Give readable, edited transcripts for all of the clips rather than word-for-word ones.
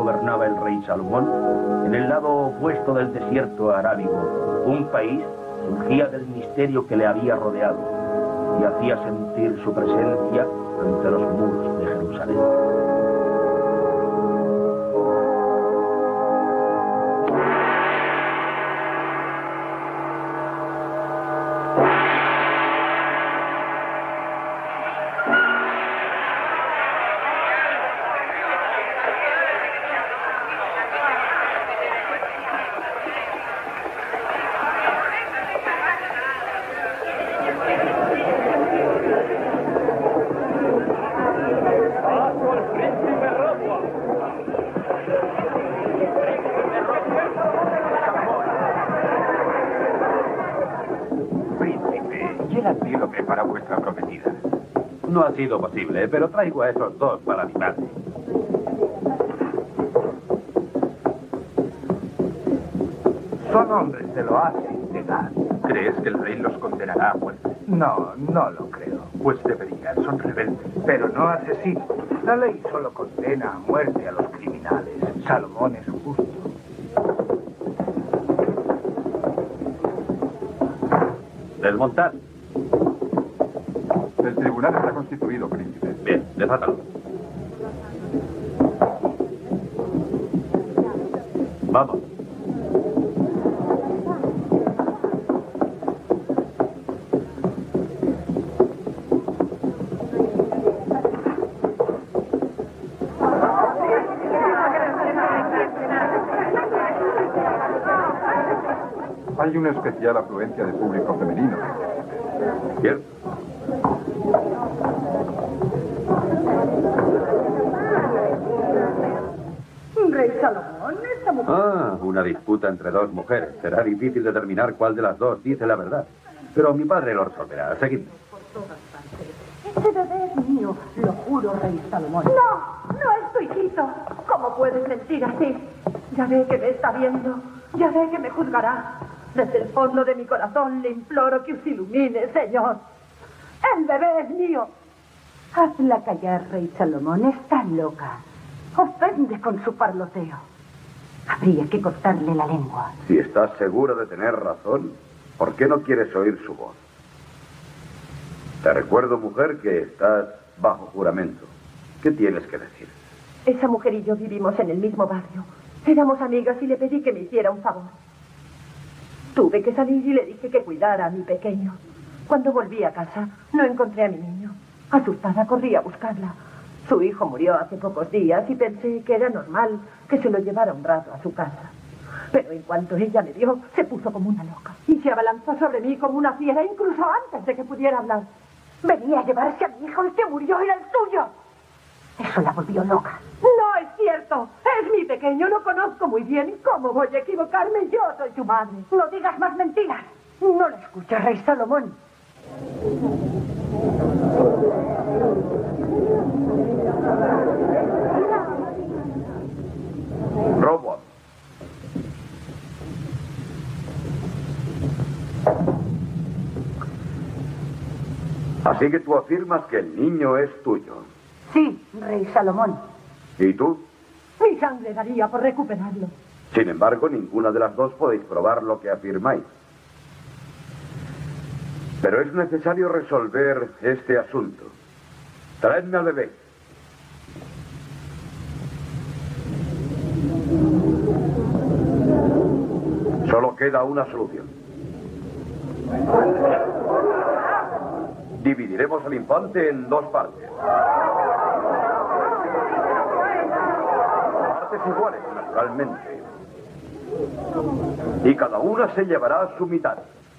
gobernaba el rey Salomón, en el lado opuesto del desierto arábigo, un país surgía del misterio que le había rodeado y hacía sentir su presencia ante los muros de Jerusalén. No ha sido posible, pero traigo a esos dos para mi madre. Son hombres de lo sin edad. ¿Crees que el rey los condenará a muerte? No, no lo creo. Pues deberían, son rebeldes. Pero no asesinos. La ley solo condena a muerte a los criminales. Salomón es justo. Desmontad. El tribunal está constituido, príncipe. Bien, desátalo. Vamos. Hay una especial afluencia de público femenino. Bien. Rey Salomón, esta mujer... Ah, una disputa entre dos mujeres. Será difícil determinar cuál de las dos dice la verdad. Pero mi padre lo resolverá. Seguidme. Por todas partes. Ese bebé es mío, lo juro, Rey Salomón. No, no es tu hijito. ¿Cómo puedes mentir así? Ya ve que me está viendo. Ya ve que me juzgará. Desde el fondo de mi corazón le imploro que os ilumine, Señor. El bebé es mío. Hazla callar, Rey Salomón. Está loca. Ofende con su parloteo. Habría que cortarle la lengua. Si estás segura de tener razón, ¿por qué no quieres oír su voz? Te recuerdo, mujer, que estás bajo juramento. ¿Qué tienes que decir? Esa mujer y yo vivimos en el mismo barrio. Éramos amigas y le pedí que me hiciera un favor. Tuve que salir y le dije que cuidara a mi pequeño. Cuando volví a casa, no encontré a mi niño. Asustada, corrí a buscarla. Su hijo murió hace pocos días y pensé que era normal que se lo llevara un rato a su casa. Pero en cuanto ella me vio, se puso como una loca. Y se abalanzó sobre mí como una fiera, incluso antes de que pudiera hablar. Venía a llevarse a mi hijo, el que murió era el suyo. Eso la volvió loca. No es cierto. Es mi pequeño, lo conozco muy bien. ¿Cómo voy a equivocarme? Yo soy su madre. No digas más mentiras. No la escuches, Rey Salomón. Robo. Así que tú afirmas que el niño es tuyo. Sí, Rey Salomón. ¿Y tú? Mi sangre daría por recuperarlo. Sin embargo, ninguna de las dos podéis probar lo que afirmáis. Pero es necesario resolver este asunto. Traedme al bebé. Solo queda una solución. Dividiremos al infante en dos partes. Partes iguales, naturalmente. Y cada una se llevará su mitad.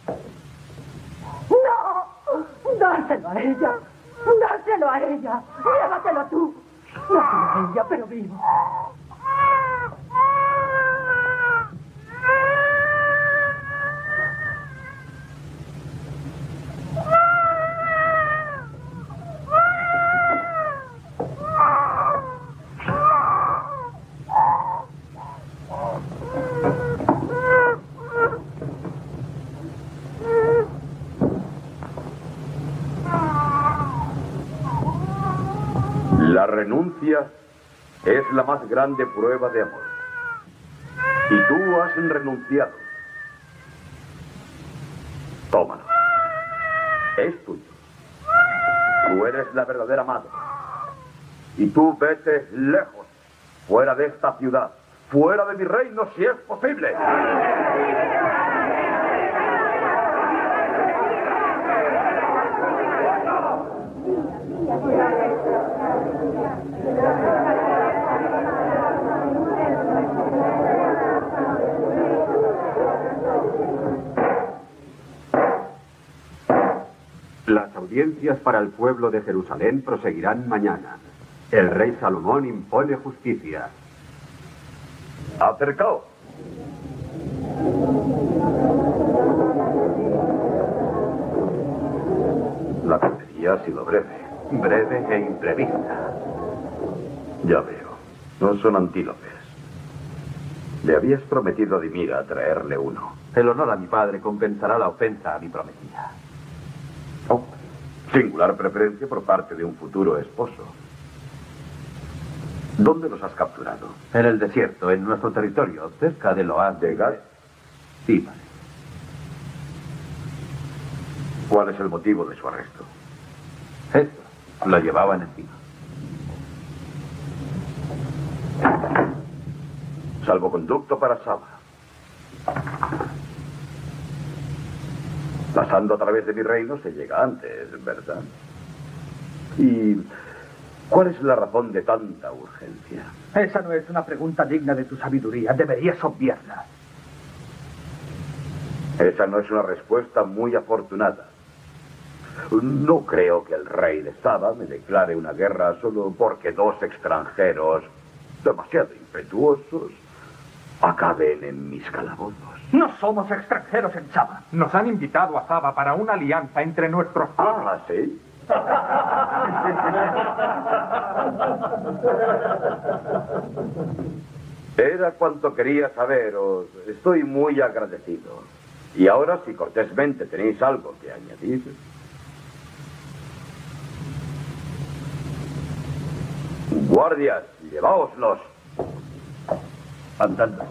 ¡No! ¡Dáselo a ella! ¡Dáselo a ella! ¡Llévatelo tú! Dáselo a ella, pero vivo. La renuncia Es la más grande prueba de amor. Y tú has renunciado. Tómalo. Es tuyo. Tú eres la verdadera madre. Y tú vete lejos, fuera de esta ciudad, fuera de mi reino si es posible. Las audiencias para el pueblo de Jerusalén proseguirán mañana. El rey Salomón impone justicia. Acercaos. La cacería ha sido breve e imprevista. Ya veo, no son antílopes. Le habías prometido a Dimira traerle uno. El honor a mi padre compensará la ofensa a mi prometida. Oh, singular preferencia por parte de un futuro esposo. ¿Dónde los has capturado? En el desierto, en nuestro territorio, cerca de Loán. ¿De Gad? Sí, padre. ¿Cuál es el motivo de su arresto? Esto, lo llevaban encima. Salvoconducto para Saba. Pasando a través de mi reino se llega antes, ¿verdad? ¿Y cuál es la razón de tanta urgencia? Esa no es una pregunta digna de tu sabiduría. Deberías obviarla. Esa no es una respuesta muy afortunada. No creo que el rey de Saba me declare una guerra solo porque dos extranjeros demasiado impetuosos acaben en mis calabozos. No somos extranjeros en Saba. Nos han invitado a Saba para una alianza entre nuestros... Ah, ¿sí? Era cuanto quería saberos. Estoy muy agradecido. Y ahora, si cortésmente tenéis algo que añadir... Guardias, lleváoslos. Andando.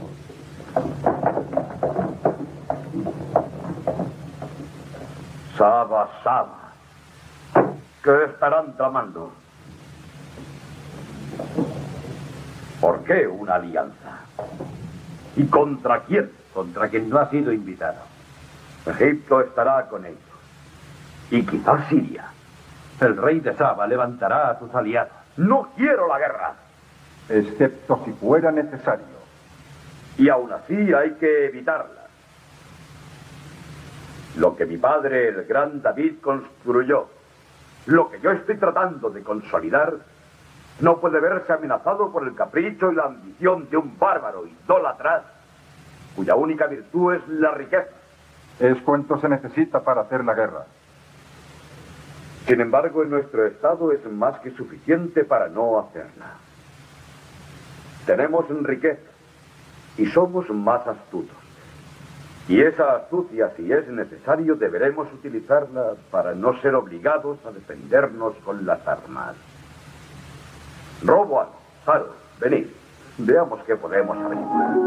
Saba, Saba. ¿Qué estarán tramando? ¿Por qué una alianza? ¿Y contra quién? Contra quien no ha sido invitado. Egipto estará con ellos. Y quizás Siria. El rey de Saba levantará a sus aliados. No quiero la guerra. Excepto si fuera necesario. Y aún así hay que evitarla. Lo que mi padre, el gran David, construyó, lo que yo estoy tratando de consolidar, no puede verse amenazado por el capricho y la ambición de un bárbaro idólatra cuya única virtud es la riqueza. Es cuanto se necesita para hacer la guerra. Sin embargo, en nuestro estado es más que suficiente para no hacerla. Tenemos riqueza y somos más astutos. Y esa astucia, si es necesario, deberemos utilizarla para no ser obligados a defendernos con las armas. Roboan, Saro, venid. Veamos qué podemos averiguar.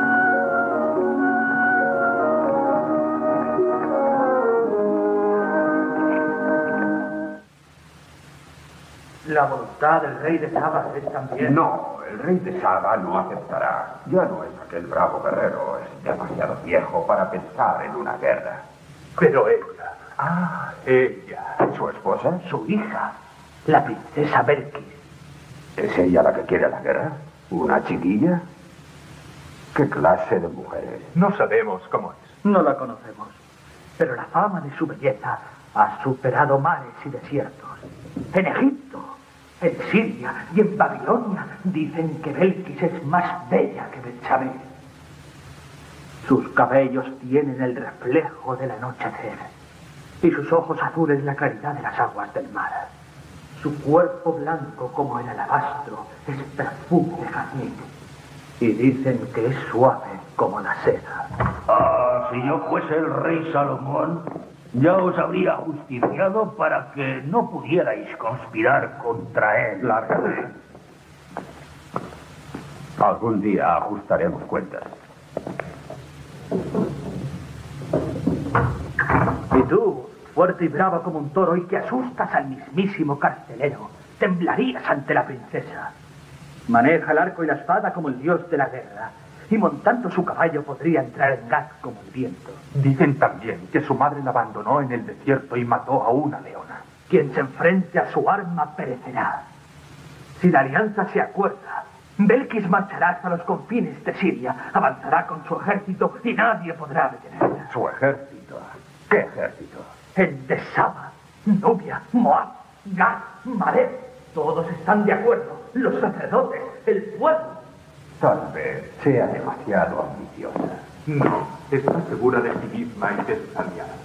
La voluntad del rey de Saba es también... No, el rey de Saba no aceptará. Ya no es aquel bravo guerrero. Es demasiado viejo para pensar en una guerra. Pero ella, Ella. ¿Su esposa? su hija, la princesa Belkis. ¿Es ella la que quiere la guerra? ¿Una chiquilla? ¿Qué clase de mujer es? No sabemos cómo es. No la conocemos, pero la fama de su belleza ha superado mares y desiertos. En Egipto, en Siria y en Babilonia dicen que Belkis es más bella que Betsabé. Sus cabellos tienen el reflejo del anochecer y sus ojos azules la claridad de las aguas del mar. Su cuerpo blanco como el alabastro es perfume de jazmín y dicen que es suave como la seda. Ah, si yo fuese el rey Salomón, ya os habría justiciado para que no pudierais conspirar contra él. Lárgate. Algún día ajustaremos cuentas. Y tú, fuerte y bravo como un toro y que asustas al mismísimo carcelero, temblarías ante la princesa. Maneja el arco y la espada como el dios de la guerra, y montando su caballo podría entrar en Gath como el viento. Dicen también que su madre la abandonó en el desierto y mató a una leona. Quien se enfrente a su arma perecerá. Si la alianza se acuerda, Belkis marchará hasta los confines de Siria, avanzará con su ejército y nadie podrá detenerla. ¿Su ejército? ¿Qué ejército? El de Saba, Nubia, Moab, Gad, Mareb, todos están de acuerdo. Los sacerdotes, el pueblo. Tal vez sea demasiado ambiciosa. No, está segura de sí misma y de sus aliados.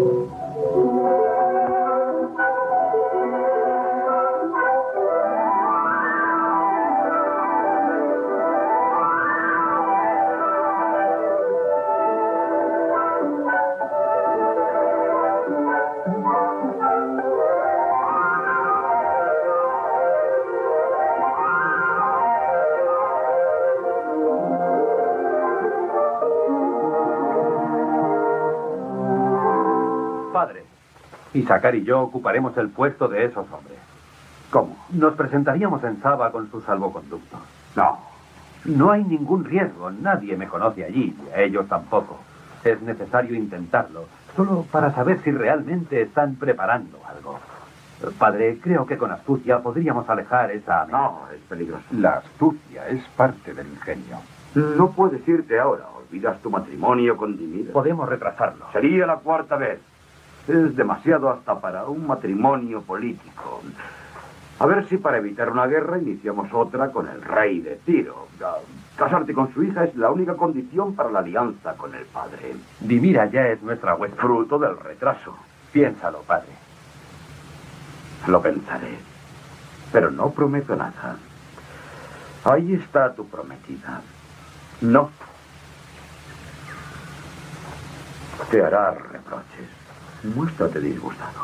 Isaacar y yo ocuparemos el puesto de esos hombres. ¿Cómo? Nos presentaríamos en Saba con su salvoconducto. No. No hay ningún riesgo. Nadie me conoce allí, y a ellos tampoco. Es necesario intentarlo, solo para saber si realmente están preparando algo. Padre, creo que con astucia podríamos alejar esa amenaza. No, es peligroso. La astucia es parte del ingenio. No puedes irte ahora. Olvidas tu matrimonio con Dimira. Podemos retrasarlo. Sería la cuarta vez. Es demasiado hasta para un matrimonio político. A ver si para evitar una guerra iniciamos otra con el rey de Tiro. Casarte con su hija es la única condición para la alianza con el padre. Dimira ya es nuestra huésped. Fruto del retraso. Piénsalo, padre. Lo pensaré. Pero no prometo nada. Ahí está tu prometida. No. Te hará reproches. Muéstrate disgustado.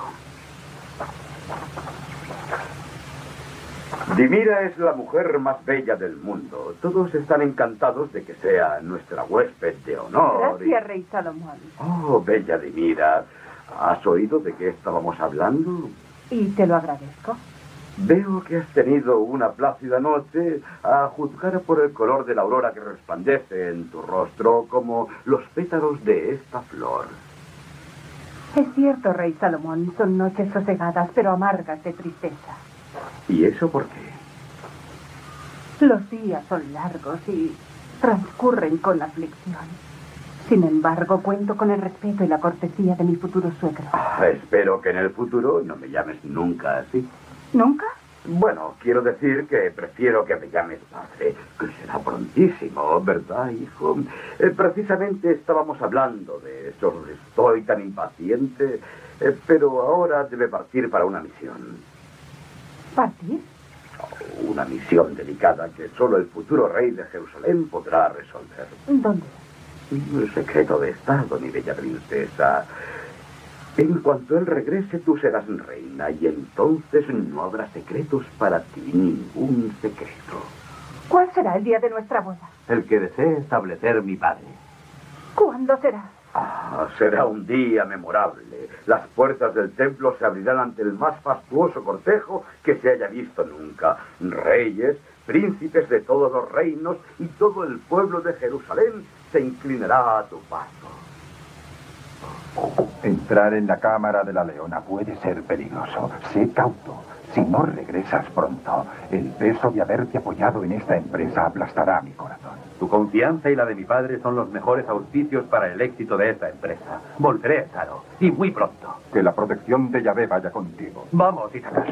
Dimira es la mujer más bella del mundo. Todos están encantados de que sea nuestra huésped de honor. Gracias, rey Salomón. Oh, bella Dimira. ¿Has oído de qué estábamos hablando? Y te lo agradezco. Veo que has tenido una plácida noche, a juzgar por el color de la aurora que resplandece en tu rostro como los pétalos de esta flor. Es cierto, rey Salomón, son noches sosegadas, pero amargas de tristeza. ¿Y eso por qué? Los días son largos y transcurren con aflicción. Sin embargo, cuento con el respeto y la cortesía de mi futuro suegro. Espero que en el futuro no me llames nunca así. ¿Nunca? Bueno, quiero decir que prefiero que me llames padre, que será prontísimo, ¿verdad, hijo? Precisamente estábamos hablando de eso. Estoy tan impaciente, pero ahora debe partir para una misión. ¿Partir? Una misión delicada que solo el futuro rey de Jerusalén podrá resolver. ¿Dónde? Un secreto de estado, mi bella princesa. En cuanto él regrese, tú serás reina y entonces no habrá secretos para ti, ningún secreto. ¿Cuál será el día de nuestra boda? El que desee establecer mi padre. ¿Cuándo será? Será un día memorable. Las puertas del templo se abrirán ante el más fastuoso cortejo que se haya visto nunca. Reyes, príncipes de todos los reinos y todo el pueblo de Jerusalén se inclinará a tu paso. Entrar en la cámara de la leona puede ser peligroso. Sé cauto. Si no regresas pronto, el peso de haberte apoyado en esta empresa aplastará mi corazón. Tu confianza y la de mi padre son los mejores auspicios para el éxito de esta empresa. Volveré, Caro, y muy pronto. Que la protección de Yahvé vaya contigo. Vamos, Isaacar.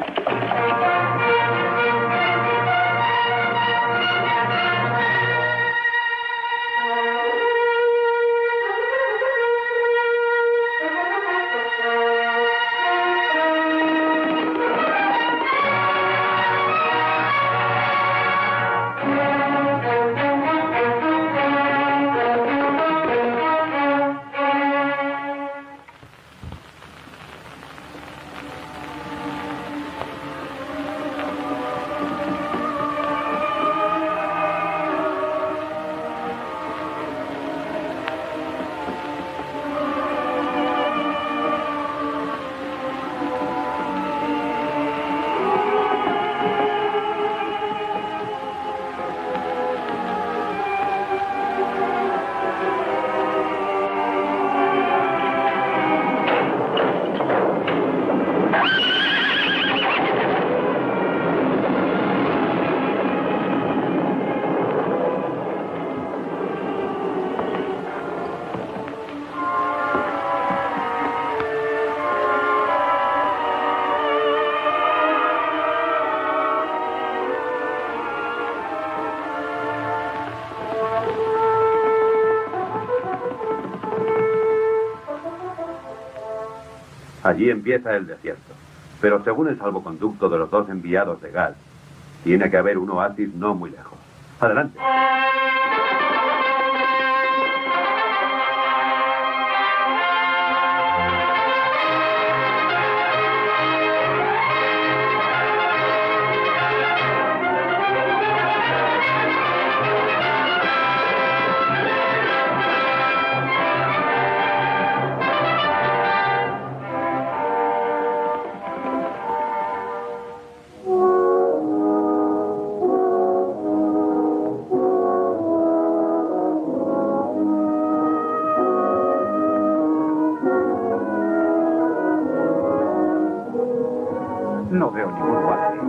Allí empieza el desierto. Pero según el salvoconducto de los 2 enviados de Gad, tiene que haber un oasis no muy lejos. Adelante. No veo ningún oasis.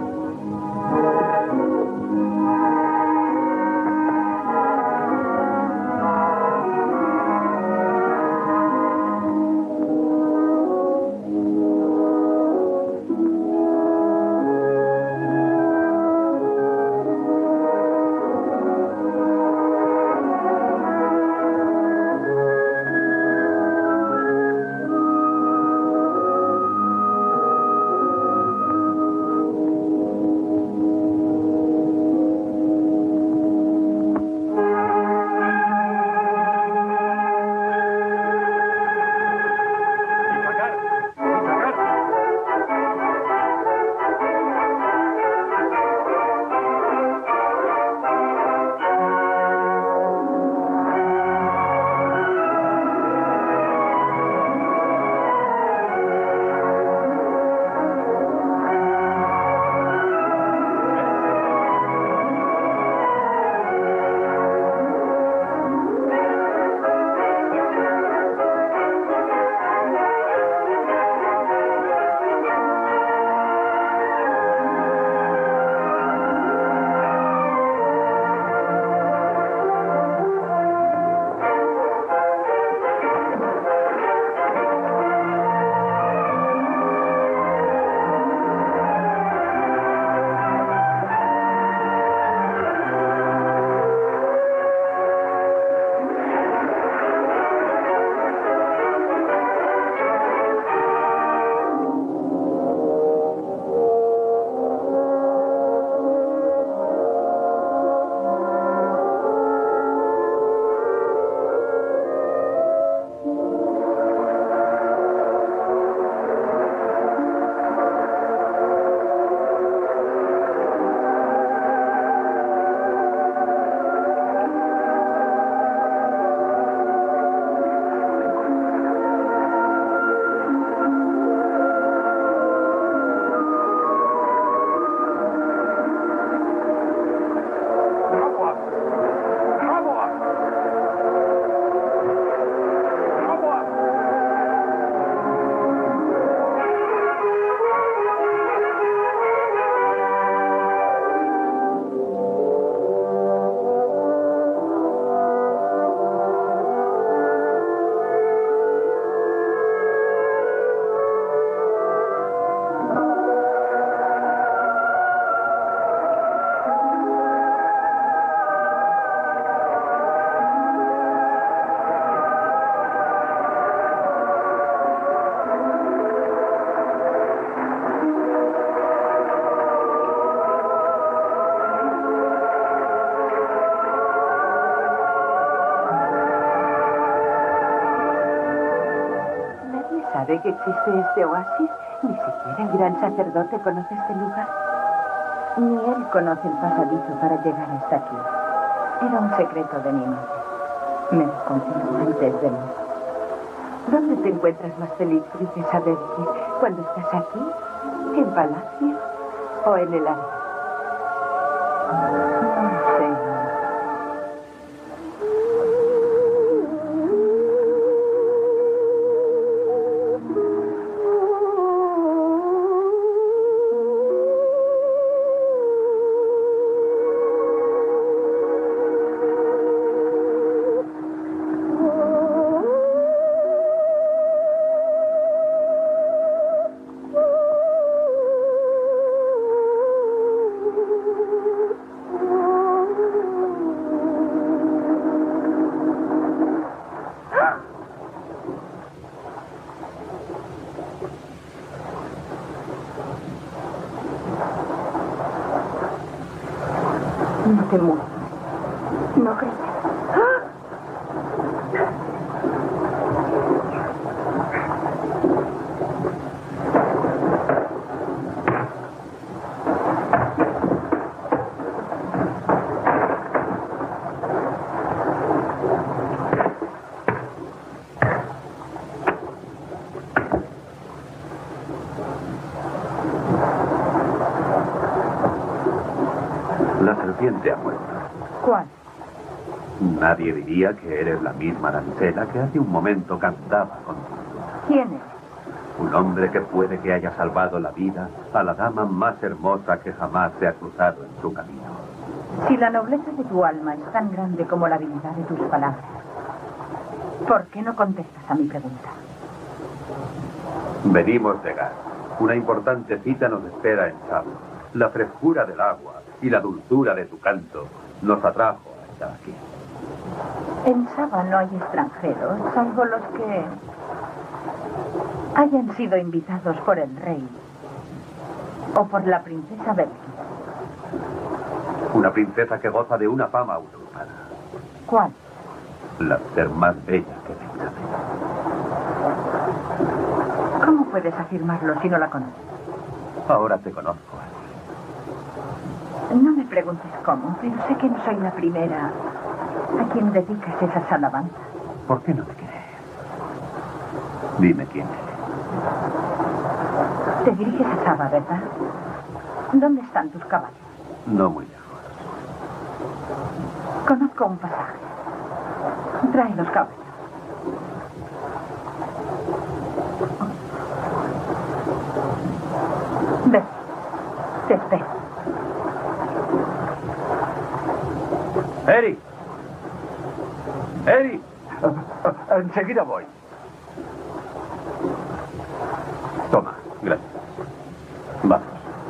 ¿Sabe que existe este oasis? Ni siquiera el gran sacerdote conoce este lugar. Ni él conoce el pasadizo para llegar hasta aquí. Era un secreto de mi madre. Me lo confirmó antes de mí. ¿Dónde te encuentras más feliz, princesa Belkis? ¿Cuando estás aquí? ¿En palacio? ¿O en el arena? No sé. No te muevas. No grites. La serpiente ha muerto. ¿Cuál? Nadie diría que eres la misma Dancela que hace un momento cantaba contigo. ¿Quién es? Un hombre que puede que haya salvado la vida a la dama más hermosa que jamás se ha cruzado en su camino. Si la nobleza de tu alma es tan grande como la habilidad de tus palabras, ¿por qué no contestas a mi pregunta? Venimos de Gas. Una importante cita nos espera en Chavo. La frescura del agua y la dulzura de tu canto nos atrajo hasta aquí. En Saba no hay extranjeros, salvo los que hayan sido invitados por el rey o por la princesa Belkis. Una princesa que goza de una fama usurpada. ¿Cuál? La ser más bella que Betsabé. ¿Cómo puedes afirmarlo si no la conoces? Ahora te conozco. No me preguntes cómo, pero sé que no soy la primera a quien dedicas esas alabanzas. ¿Por qué no te crees? Dime quién eres. Te diriges a Saba, ¿verdad? ¿Dónde están tus caballos? No muy lejos. Conozco un pasaje. Trae los caballos. Ven, te espero. ¡Eri! ¡Eri! Enseguida voy. Toma, gracias. Vamos.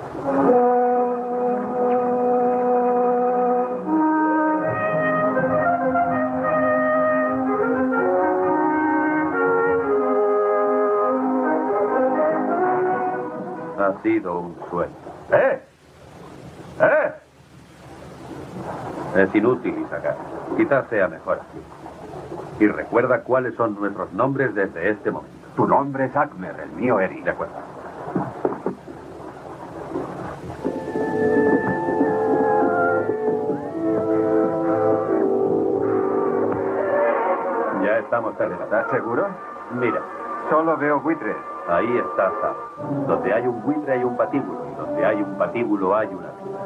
Ha sido un sueño. Es inútil, Isaac. Quizás sea mejor así. Y recuerda cuáles son nuestros nombres desde este momento. Tu nombre es Akmer, el mío Eri. De acuerdo. Ya estamos cerca. ¿Estás seguro? Mira, Solo veo buitres. ahí está Saba. Donde hay un buitre hay un patíbulo. Y donde hay un patíbulo hay una vida.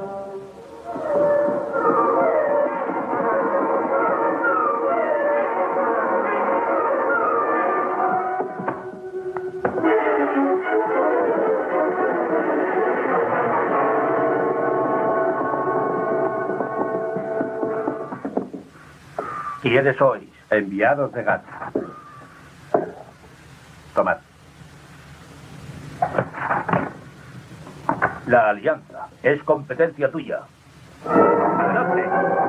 ¿Quiénes sois? Enviados de Gat. Tomad. La alianza es competencia tuya. Adelante.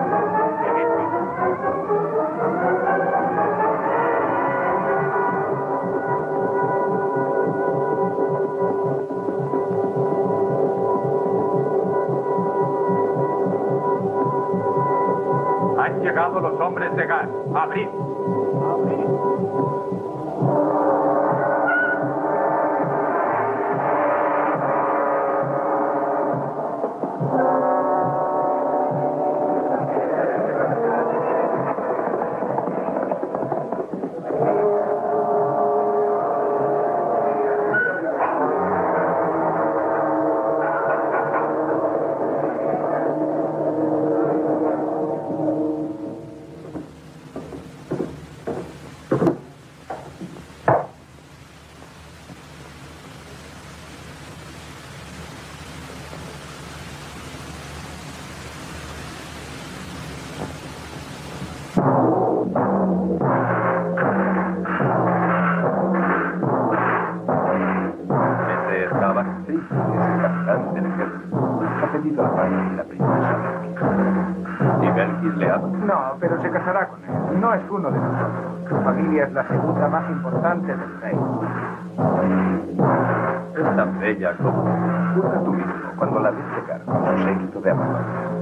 Han llegado los hombres de Gas. ¡Abrid! Ese es Saba. Sí, es el capitán del ejército. Ha pedido la mano de la princesa Belkis. ¿Y Belkis le ama? No, pero se casará con él. No es uno de nosotros. Su familia es la segunda más importante del reino. Es tan bella como... Juzga tú mismo cuando la ves llegar con su séquito de amazonas.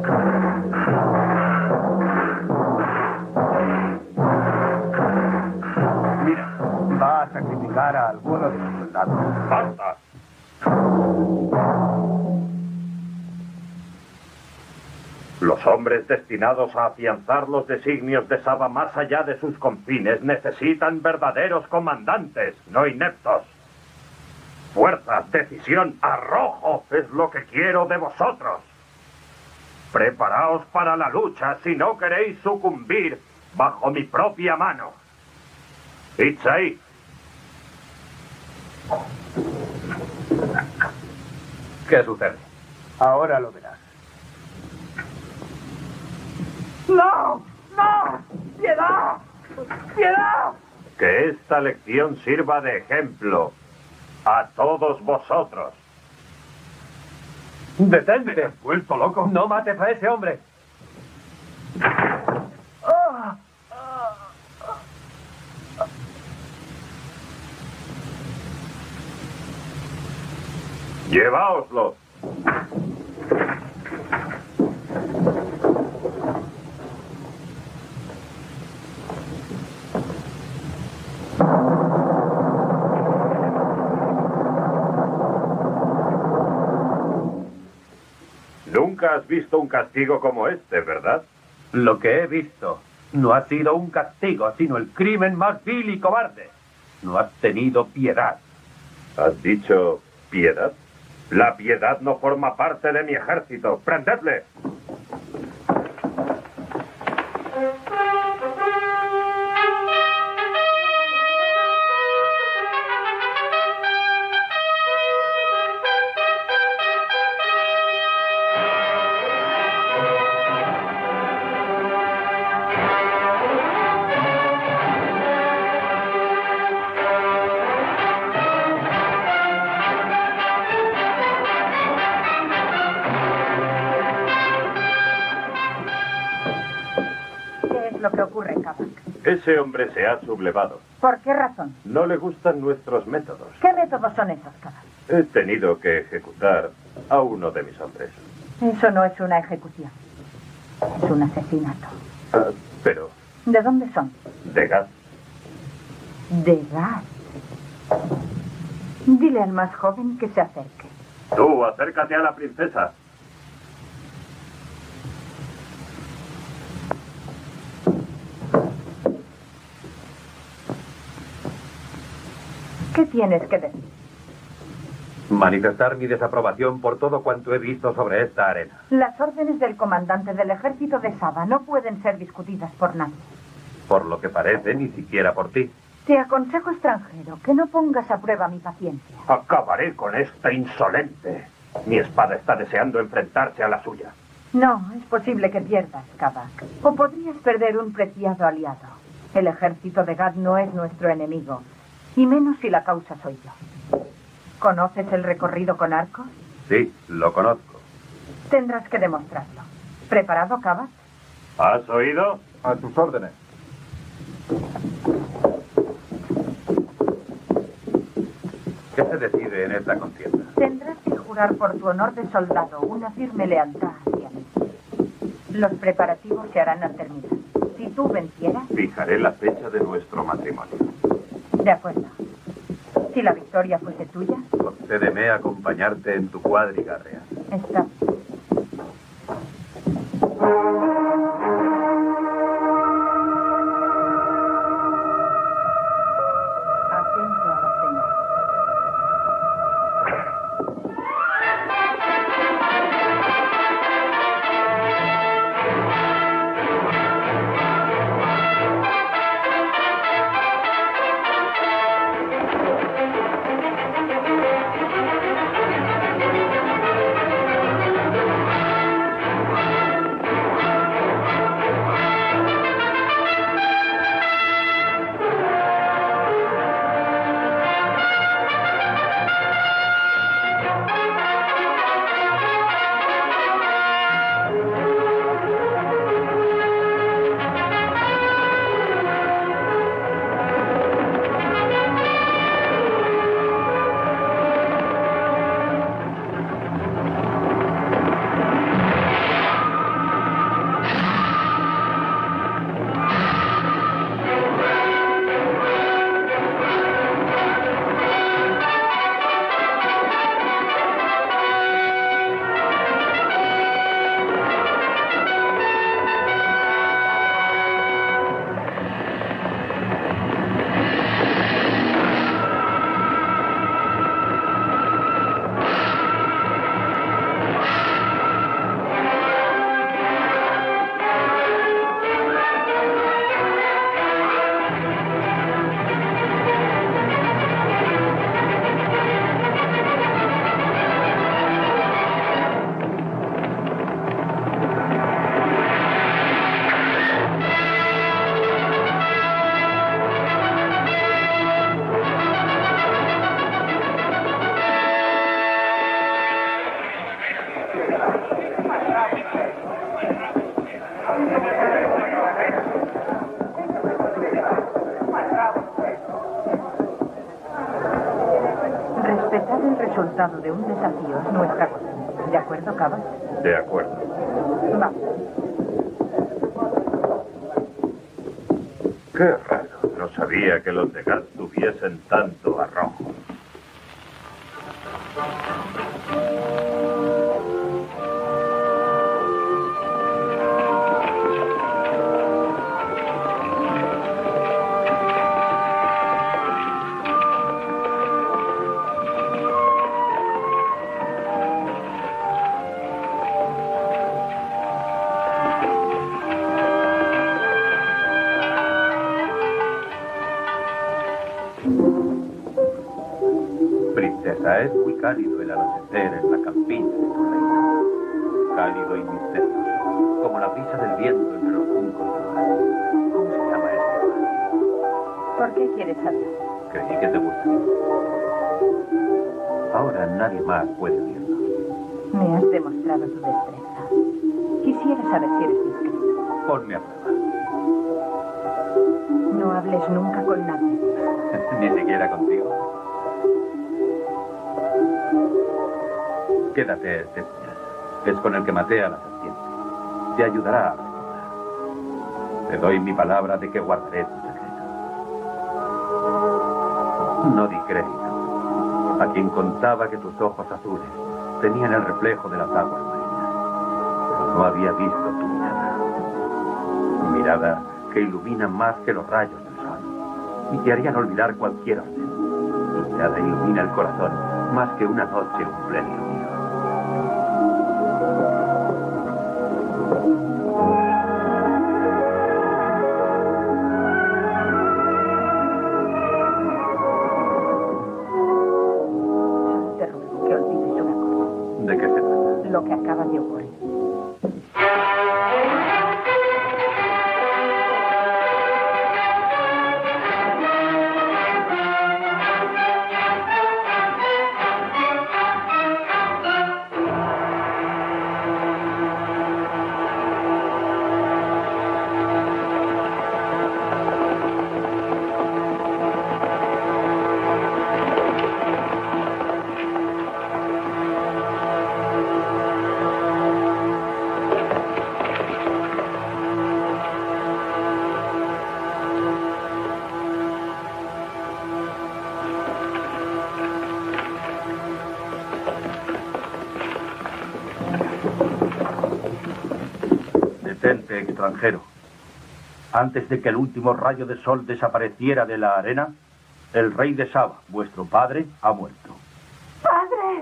Mira, va a sacrificar a alguno de sus soldados. ¡Basta! Los hombres destinados a afianzar los designios de Saba más allá de sus confines necesitan verdaderos comandantes, no ineptos. Fuerza, decisión, arrojo es lo que quiero de vosotros. Preparaos para la lucha si no queréis sucumbir bajo mi propia mano. Itzai. ¿Qué sucede? Ahora lo verás. ¡No! ¡No! ¡Piedad! ¡Piedad! Que esta lección sirva de ejemplo a todos vosotros. ¡Detente! ¿Te has vuelto loco? ¡No mates a ese hombre! ¡Lleváoslo! Nunca has visto un castigo como este, ¿verdad? Lo que he visto no ha sido un castigo, sino el crimen más vil y cobarde. No has tenido piedad. ¿Has dicho piedad? La piedad no forma parte de mi ejército. ¡Prendedle! Lo que ocurre, Kavak. Ese hombre se ha sublevado. ¿Por qué razón? No le gustan nuestros métodos. ¿Qué métodos son esos, Kavak? He tenido que ejecutar a uno de mis hombres. Eso no es una ejecución. Es un asesinato. Pero, ¿De dónde son? de gas. De gas. Dile al más joven que se acerque. Tú, acércate a la princesa. ¿Qué tienes que decir? Manifestar mi desaprobación por todo cuanto he visto sobre esta arena. Las órdenes del comandante del ejército de Saba no pueden ser discutidas por nadie. Por lo que parece, ni siquiera por ti. Te aconsejo, extranjero, que no pongas a prueba mi paciencia. Acabaré con esta insolente. Mi espada está deseando enfrentarse a la suya. No, es posible que pierdas, Kavak. O podrías perder un preciado aliado. El ejército de Gad no es nuestro enemigo. Y menos si la causa soy yo. ¿Conoces el recorrido con arcos? Sí, lo conozco. Tendrás que demostrarlo. ¿Preparado, Kavak? ¿Has oído? A tus órdenes. ¿Qué se decide en esta contienda? Tendrás que jurar por tu honor de soldado una firme lealtad hacia mí. Los preparativos se harán al terminar. Si tú vencieras... Fijaré la fecha de nuestro matrimonio. De acuerdo. Si la victoria fuese tuya... Concédeme acompañarte en tu cuadriga real. Está bien. Atento a la señal. Ser el resultado de un desafío es nuestra cosa. ¿De acuerdo, Cava? De acuerdo. Vamos. Qué raro. No sabía que los de Gal tuviesen tanto arrojo. Princesa, es muy cálido el anochecer en la campiña de tu reino. Cálido y misterioso, como la brisa del viento entre los juncos del mar. ¿Cómo se llama este lugar? ¿Por qué quieres saber? Creí que te gustaría. Ahora nadie más puede oírlo. Me has demostrado tu destreza. Quisiera saber si eres discreto. Ponme a prueba. No hables nunca con nadie. Ni siquiera contigo. Quédate este puñal. Es con el que maté a la serpiente. Te ayudará a recordar. Te doy mi palabra de que guardaré tu secreto. No di crédito a quien contaba que tus ojos azules tenían el reflejo de las aguas marinas. Pero no había visto tu mirada. Mirada que ilumina más que los rayos del sol. Y te harían olvidar cualquier orden. Tu mirada ilumina el corazón más que una noche un plenilunio. ¿De qué se trata? Lo que acaba de ocurrir. Detente, extranjero. Antes de que el último rayo de sol desapareciera de la arena, el rey de Saba, vuestro padre, ha muerto. ¡Padre!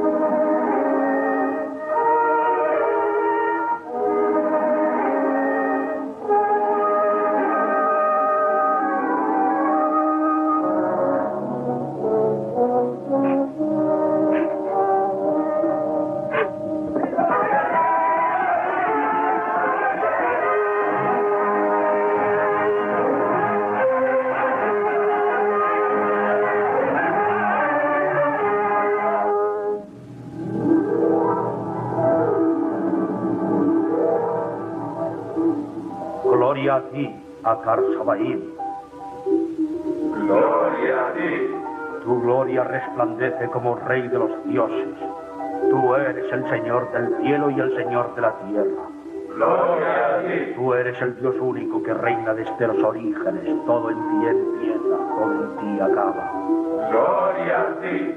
Gloria a ti, Akar Sabaim. Gloria a ti. Tu gloria resplandece como rey de los dioses. Tú eres el Señor del cielo y el Señor de la tierra. Gloria a ti. Tú eres el Dios único que reina desde los orígenes. Todo en ti empieza, todo en ti acaba. Gloria a ti.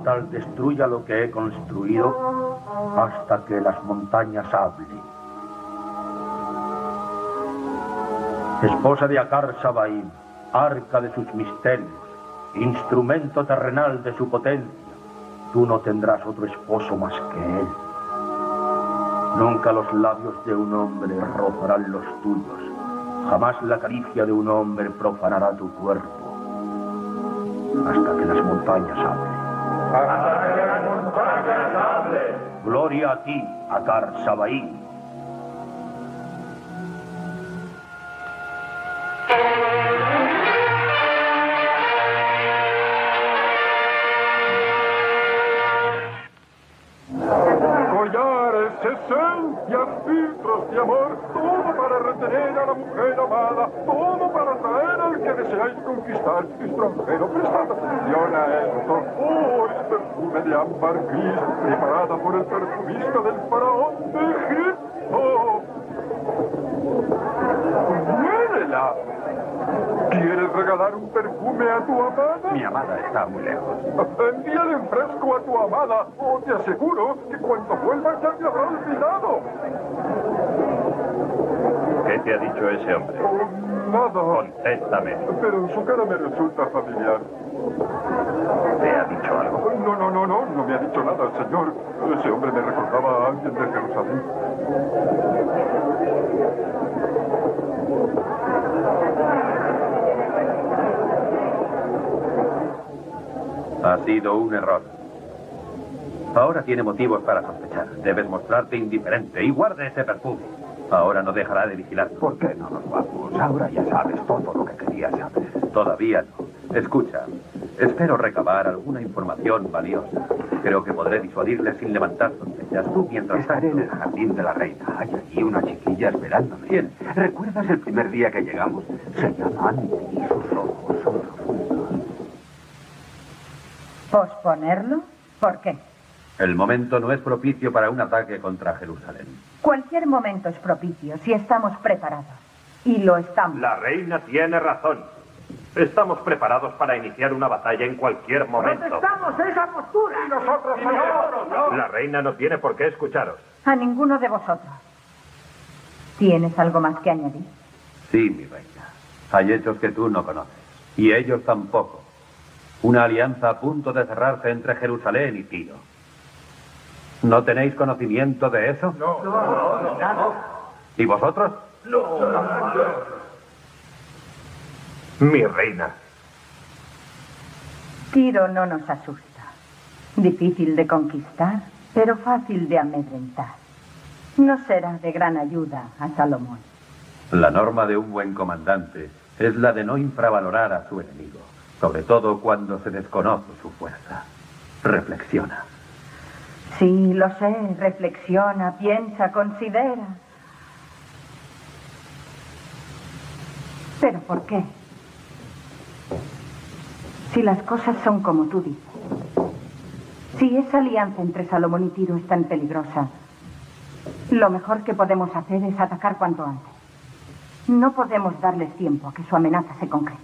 mortal destruya lo que he construido hasta que las montañas hablen. Esposa de Akar Sabaim, arca de sus misterios, instrumento terrenal de su potencia, tú no tendrás otro esposo más que él. Nunca los labios de un hombre rozarán los tuyos, jamás la caricia de un hombre profanará tu cuerpo, hasta que las montañas hablen. ¡Hasta que las montañas hablen! Gloria a ti, Akar Sabaim. Collares, esencias, filtros de amor, todo para retener a la mujer amada, todo para atraer al que deseáis conquistar. Extranjero, prestad atención a esto. Oh, el perfume de ámbar gris, preparada por el perfumista del faraón de Egipto. ¡Mírela! ¿Quieres regalar un perfume a tu amada? Mi amada está muy lejos. Envíale un frasco a tu amada, o te aseguro que cuando vuelva ya te habrá olvidado. ¿Qué te ha dicho ese hombre? Oh, nada. Contéstame. Pero su cara me resulta familiar. ¿Te ha dicho algo? No me ha dicho nada, señor. Ese hombre me recordaba a alguien de Jerusalén. Ha sido un error. Ahora tiene motivos para sospechar. Debes mostrarte indiferente y guarde ese perfume. Ahora no dejará de vigilar. ¿Por qué no nos vamos? Ahora ya sabes todo lo que querías saber. Todavía no. Escucha, espero recabar alguna información valiosa. Creo que podré disuadirle sin levantar sospechas. Tú, mientras Estaré en el jardín de la reina. Hay allí una chiquilla esperándome. ¿Quién? ¿Recuerdas el primer día que llegamos? Se llama Andy y sus ojos son profundos. ¿Posponerlo? ¿Por qué? El momento no es propicio para un ataque contra Jerusalén. Cualquier momento es propicio si estamos preparados. Y lo estamos. La reina tiene razón. Estamos preparados para iniciar una batalla en cualquier momento. ¡Protestamos esa postura! Y nosotros no. La reina no tiene por qué escucharos. A ninguno de vosotros. ¿Tienes algo más que añadir? Sí, mi reina. Hay hechos que tú no conoces. Y ellos tampoco. Una alianza a punto de cerrarse entre Jerusalén y Tiro. ¿No tenéis conocimiento de eso? No. ¿Y vosotros? Mi reina. Tiro no nos asusta. Difícil de conquistar, pero fácil de amedrentar. No será de gran ayuda a Salomón. La norma de un buen comandante es la de no infravalorar a su enemigo, sobre todo cuando se desconoce su fuerza. Reflexiona. Sí, lo sé. Reflexiona, piensa, considera. ¿Pero por qué? Si las cosas son como tú dices, si esa alianza entre Salomón y Tiro es tan peligrosa, lo mejor que podemos hacer es atacar cuanto antes. No podemos darles tiempo a que su amenaza se concrete.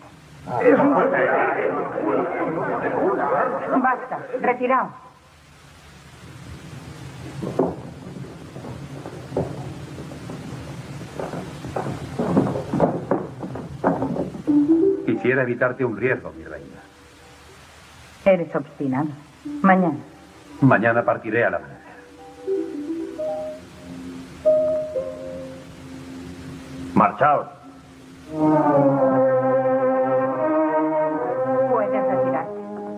Basta, retiraos. Quisiera evitarte un riesgo, mi reina. Eres obstinado. Mañana. Mañana partiré al amanecer. Marchaos. Puedes retirarte.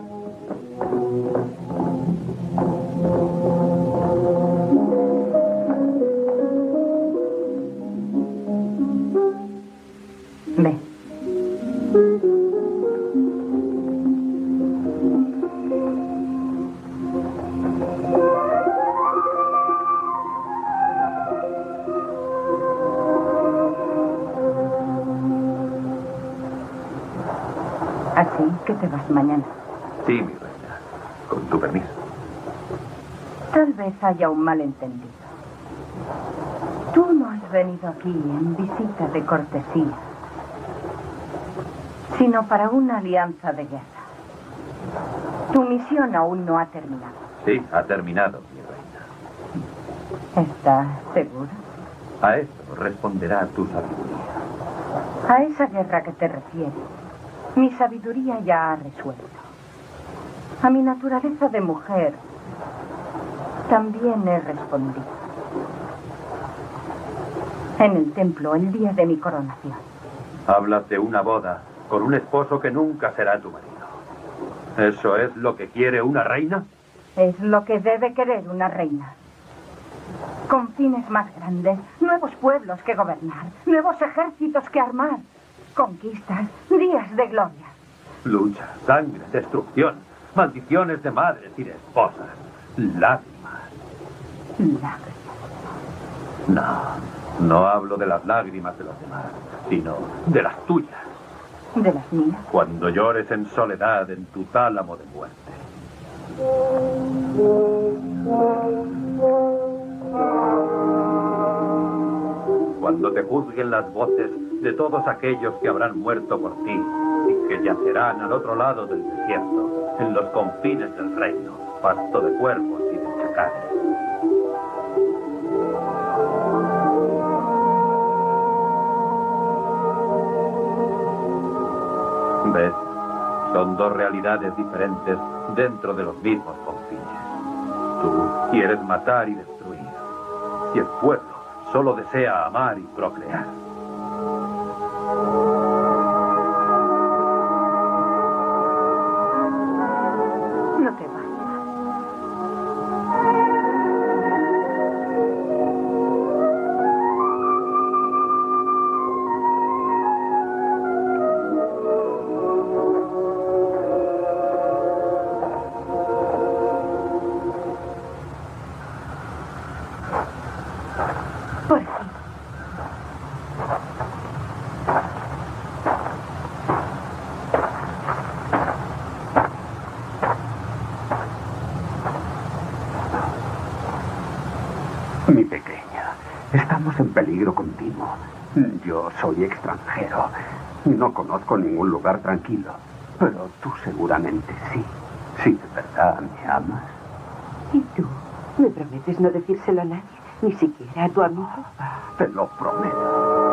Ve. Así que te vas mañana. Sí, mi reina. Con tu permiso. Tal vez haya un malentendido. Tú no has venido aquí en visita de cortesía, sino para una alianza de guerra. Tu misión aún no ha terminado. Sí, ha terminado, mi reina. ¿Estás segura? A eso responderá tu sabiduría. A esa guerra que te refieres, mi sabiduría ya ha resuelto. A mi naturaleza de mujer también he respondido. En el templo, el día de mi coronación. Hablas de una boda con un esposo que nunca será tu marido. ¿Eso es lo que quiere una reina? Es lo que debe querer una reina. Con fines más grandes, nuevos pueblos que gobernar, nuevos ejércitos que armar, conquistas, días de gloria. Lucha, sangre, destrucción, maldiciones de madres y de esposas, lágrimas. Lágrimas. No hablo de las lágrimas de los demás, sino de las tuyas. ¿De las mías? Cuando llores en soledad en tu tálamo de muerte. Cuando te juzguen las voces de todos aquellos que habrán muerto por ti y que yacerán al otro lado del desierto, en los confines del reino, pasto de cuervos y de chacales. ¿Ves? Son dos realidades diferentes dentro de los mismos confines. Tú quieres matar y destruir, y el pueblo solo desea amar y procrear. No te vayas. Por aquí. Mi pequeña, estamos en peligro continuo. Yo soy extranjero y no conozco ningún lugar tranquilo. Pero tú seguramente sí. Si de verdad me amas. ¿Y tú? ¿Me prometes no decírselo a nadie? ¿Ni siquiera a tu amigo? Te lo prometo.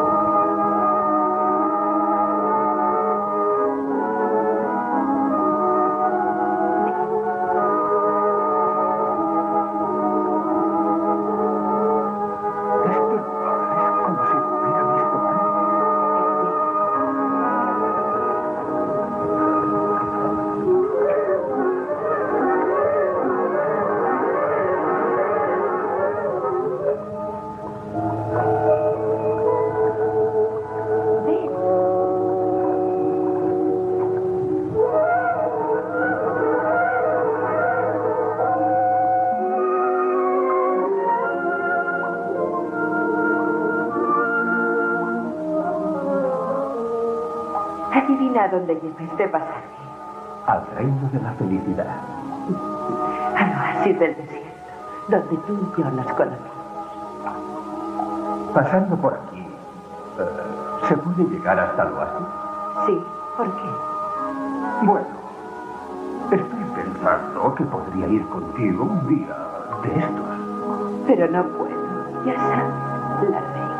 Adivina a dónde lleva este pasaje. Al reino de la felicidad. Al oasis del desierto, donde tú y yo nos conocimos. Pasando por aquí, ¿se puede llegar hasta el oasis? Sí, ¿por qué? Bueno, estoy pensando que podría ir contigo un día de estos. Pero no puedo, ya sabes, la reina.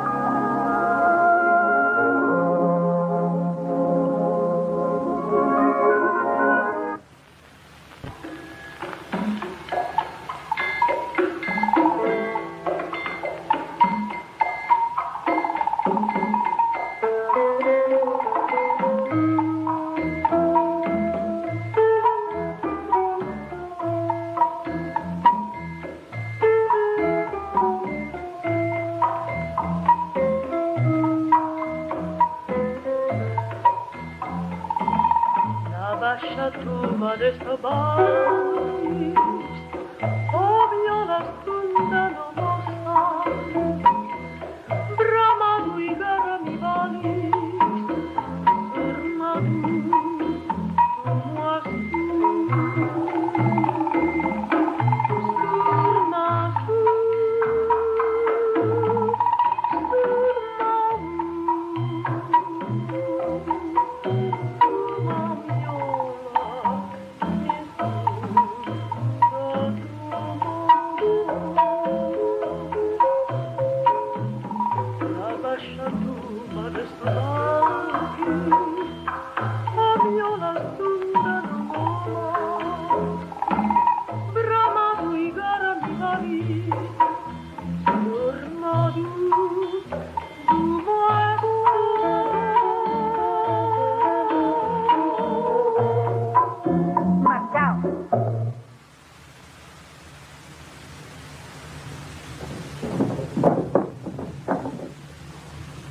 Sciatura d'esta baris, o viola stundano mossa, bramadu i garami valis, fermadu, moastu, surmatu, surmatu,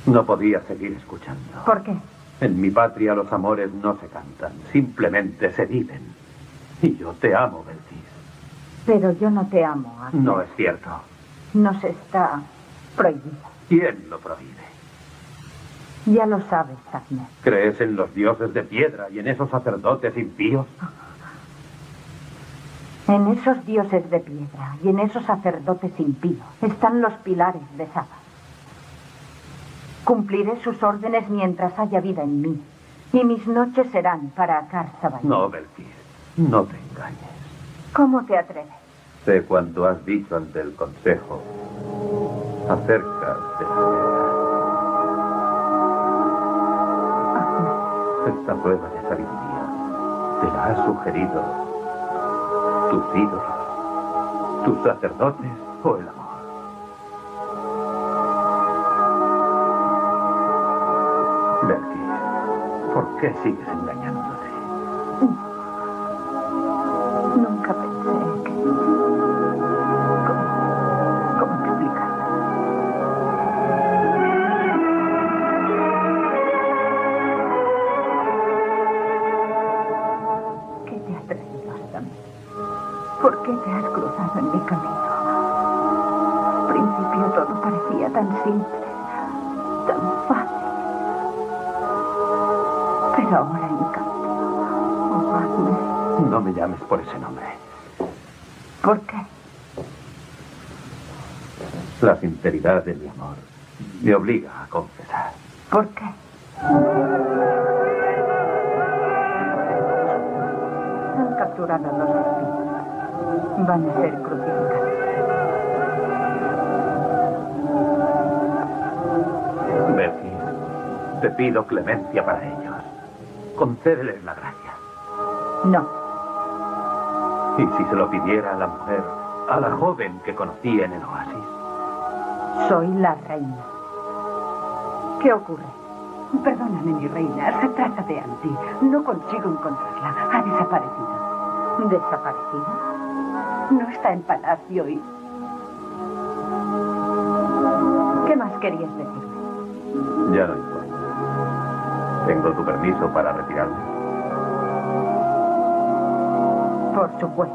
No podía seguir escuchando. ¿Por qué? En mi patria los amores no se cantan, simplemente se viven. Y yo te amo, Belkis. Pero yo no te amo, Agnes. No es cierto. Nos está prohibido. ¿Quién lo prohíbe? Ya lo sabes, Agnes. ¿Crees en los dioses de piedra y en esos sacerdotes impíos? En esos dioses de piedra y en esos sacerdotes impíos están los pilares de Saba. Cumpliré sus órdenes mientras haya vida en mí. Y mis noches serán para Akar Sabayin. No, Belkis, no te engañes. ¿Cómo te atreves? Sé cuanto has dicho ante el consejo acerca de la guerra. Esta prueba de sabiduría te la has sugerido tus ídolos, tus sacerdotes o el amor. Belkis, ¿por qué sigues engañándote? Nunca pensé que... ¿Cómo explicarlo? ¿Qué te ha traído hasta mí? ¿Por qué te has cruzado en mi camino? Al principio todo parecía tan simple, tan fácil. Pero ahora en cambio... Oh, Agnes. No me llames por ese nombre. ¿Por qué? La sinceridad de mi amor me obliga a confesar. ¿Por qué? Han capturado a los espías. Van a ser crucificados. Belkis, te pido clemencia para ellos. Concédeles la gracia. No. ¿Y si se lo pidiera a la mujer, a la joven que conocí en el oasis? Soy la reina. ¿Qué ocurre? Perdóname, mi reina. Se trata de Anti. No consigo encontrarla. Ha desaparecido. ¿Desaparecida? No está en palacio y... ¿Qué más querías decirme? Ya no importa. ¿Tengo tu permiso para retirarme? Por supuesto.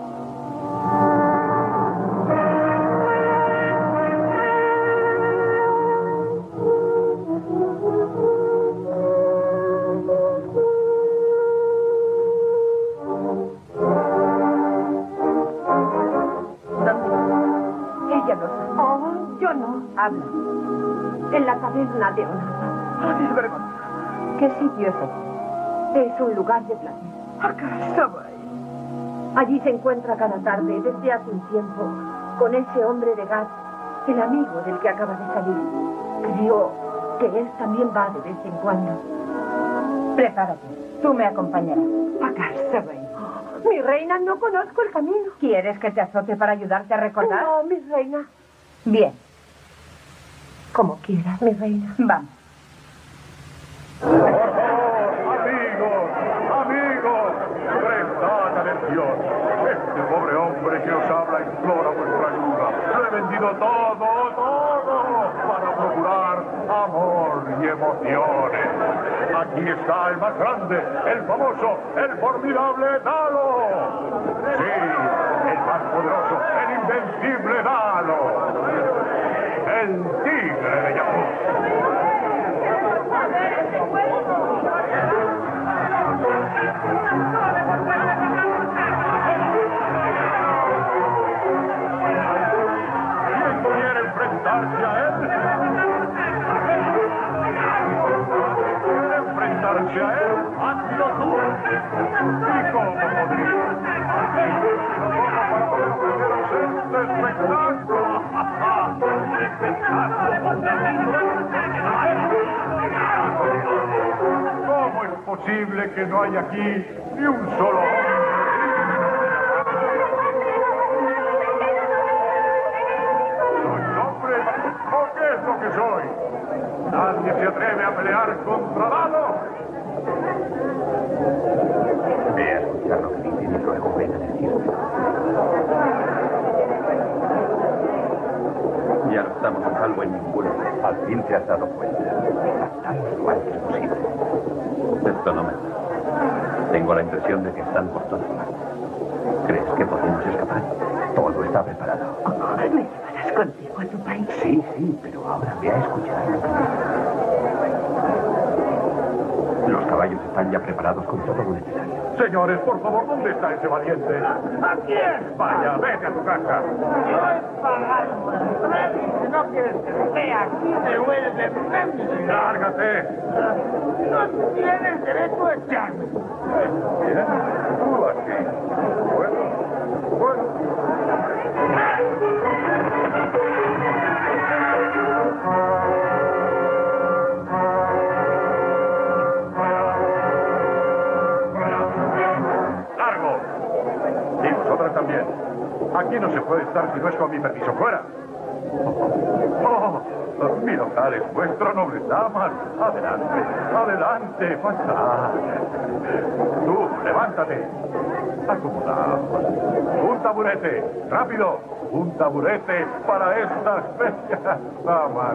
Ella lo sabe. Oh, yo no. Habla. En la taberna de Onapa. ¡Qué vergüenza! ¿Qué sitio es ese? Es un lugar de placer. Akar Sabayin. Allí se encuentra cada tarde, desde hace un tiempo, con ese hombre de Gad, el amigo del que acaba de salir. Creo que él también va de vez en cuando. Prepárate. Tú me acompañarás. Akar Sabayin. Mi reina, no conozco el camino. ¿Quieres que te azote para ayudarte a recordar? No, mi reina. Bien. Como quieras, mi reina. Vamos. Amigos, prestad atención. Este pobre hombre que os habla implora vuestra ayuda. Lo he vendido todo para procurar amor y emociones. Aquí está el más grande, el famoso, el formidable Dalo. Sí, el más poderoso, el invencible Dalo. El tigre de Yakut. ¿Quién quiere enfrentarse a él? ¿Quiere enfrentarse a él? ¡Hazlo tú! ¿Y cómo podría? ¿Cómo para poder ofreceros este espectáculo? ¿Cómo es posible que no haya aquí ni un solo hombre? ¿Soy un hombre? ¿O qué es lo que soy? ¿Nadie se atreve a pelear contra Dalo? Ve a escuchar lo que dicen y luego ven a decirme. Ya lo está estamos a salvo en ninguna. Al fin te has dado cuenta. Estamos lo antes posible. Esto no me da. Tengo la impresión de que están por todas partes. ¿Crees que podemos escapar? Todo está preparado. ¿Me llevarás contigo a tu país? Sí, pero ahora ve a escuchar lo que digo. Los caballos están ya preparados con todo lo necesario. Señores, por favor, ¿dónde está ese valiente? ¿Aquí es? Vaya, vete a tu casa. No es pagando el premio. Si no quieres que esté aquí, devuelve el premio. ¡Lárgate! No tienes derecho a echarme. Bien, tú aquí. Bueno. También. Aquí no se puede estar si no es con mi permiso. ¡Fuera! Mi local es vuestro, nobles damas. Adelante, pasad. Tú, levántate. Acomodaos. Un taburete, rápido. Un taburete para estas bellas damas.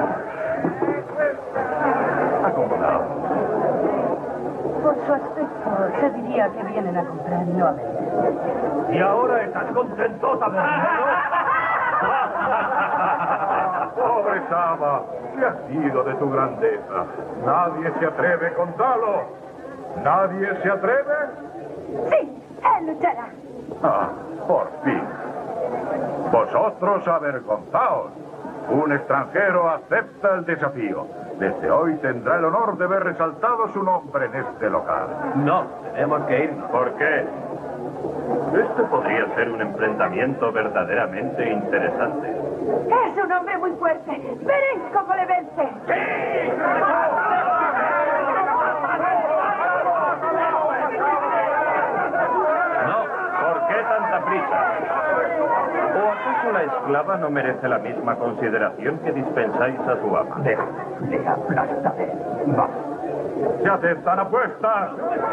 Acomodaos. Por su aspecto, se diría que vienen a comprar y no a vender. ¿Y ahora estás contento, tabernero? Pobre Sama, ¿qué ha sido de tu grandeza? Nadie se atreve contarlo. ¿Nadie se atreve? Sí, él luchará. Ah, por fin. Vosotros avergonzaos. Un extranjero acepta el desafío. Desde hoy tendrá el honor de ver resaltado su nombre en este local. No, tenemos que irnos. ¿Por qué? Este podría ser un enfrentamiento verdaderamente interesante. Es un hombre muy fuerte. Veréis cómo le vence. No, ¿por qué tanta prisa? ¿O acaso la esclava no merece la misma consideración que dispensáis a su ama? Le aplastaré. Vamos. ¡Se aceptan apuestas!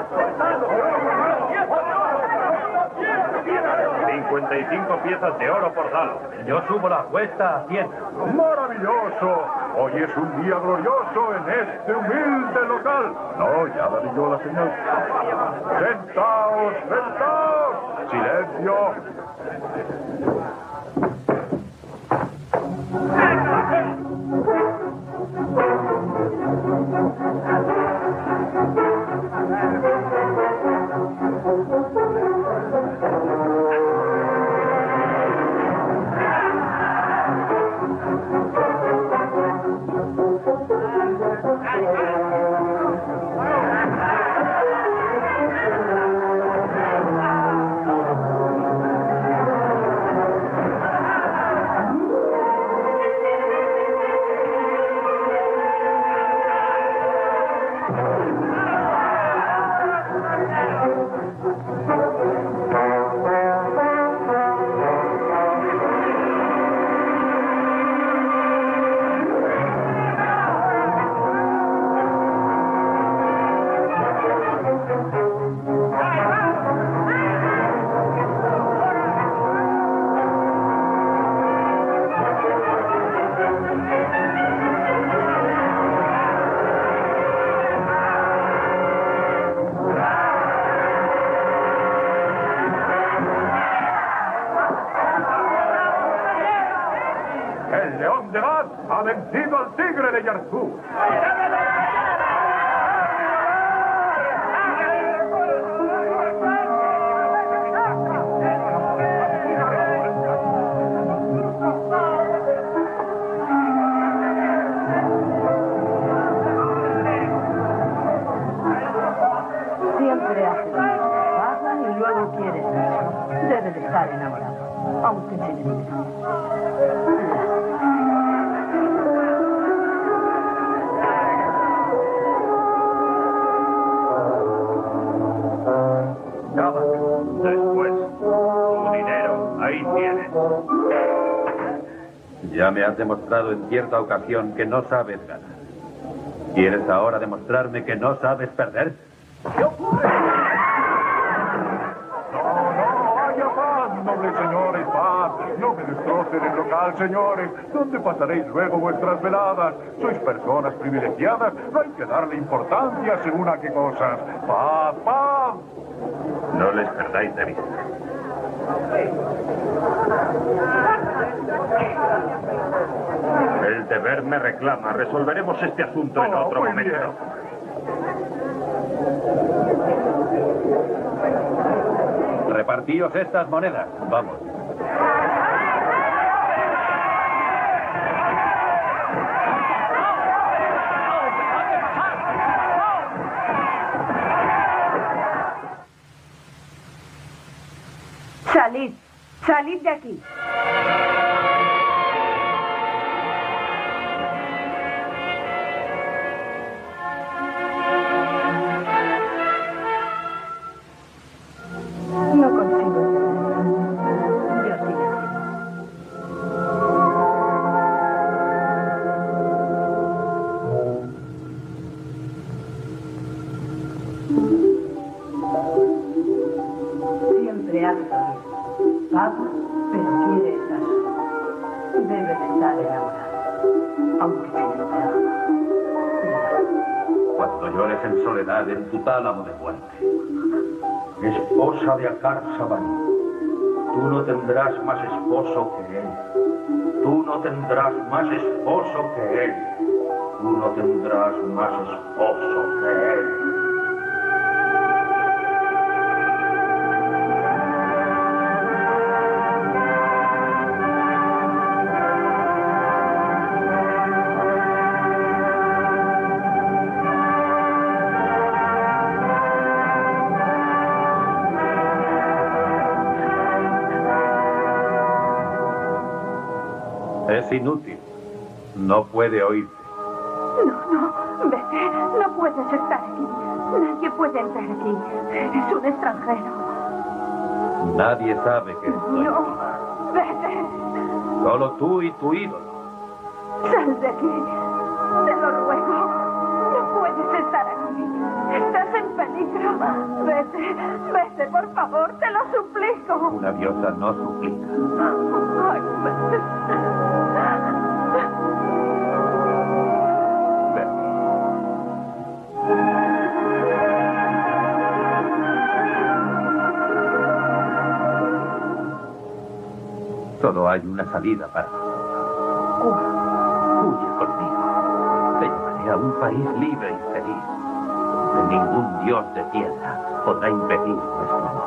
55 piezas de oro por dalo. Yo subo la apuesta a 100. ¡Maravilloso! Hoy es un día glorioso en este humilde local. No, ya daré yo la señal. ¡Sentaos! ¡Sentaos! ¡Silencio! El león de Bad ha vencido al tigre de Yarzú. Siempre hace lo mismo. Paga y luego quiere sexo. Debe de estar enamorado. Aunque se necesite. Después, tu dinero, ahí tienes. Ya me has demostrado en cierta ocasión que no sabes ganar. ¿Quieres ahora demostrarme que no sabes perder? No, haya paz, nobles señores, paz. No me destrocen el local. tal, señores? ¿Dónde pasaréis luego vuestras veladas? Sois personas privilegiadas. No hay que darle importancia según a qué cosas. ¡Paz, paz! No les perdáis de vista. El deber me reclama. Resolveremos este asunto en otro momento. Bien. Repartíos estas monedas. Vamos. Salid. Salid de aquí. No consigo. Yo sí. Siempre hace lo mismo. Paga, pero quiere estar solo. Debe de estar enamorado. Aunque se lo vea. Cuando llores en soledad en tu tálamo de muerte, esposa de Akar Sabani, tú no tendrás más esposo que él. Tú no tendrás más esposo que él. Tú no tendrás más esposo que él. Es inútil. No puede oírte. No, vete. No puedes estar aquí. Nadie puede entrar aquí. Eres un extranjero. Nadie sabe que estoy. No, vete. Solo tú y tu ídolo. Sal de aquí. Te lo ruego. No puedes estar aquí. Estás en peligro. Vete. Vete, por favor. Te lo suplico. Una diosa no suplica. Ay, vete. Solo hay una salida para ti. Huye conmigo. Te llevaré a un país libre y feliz, donde ningún dios de tierra podrá impedir nuestro amor.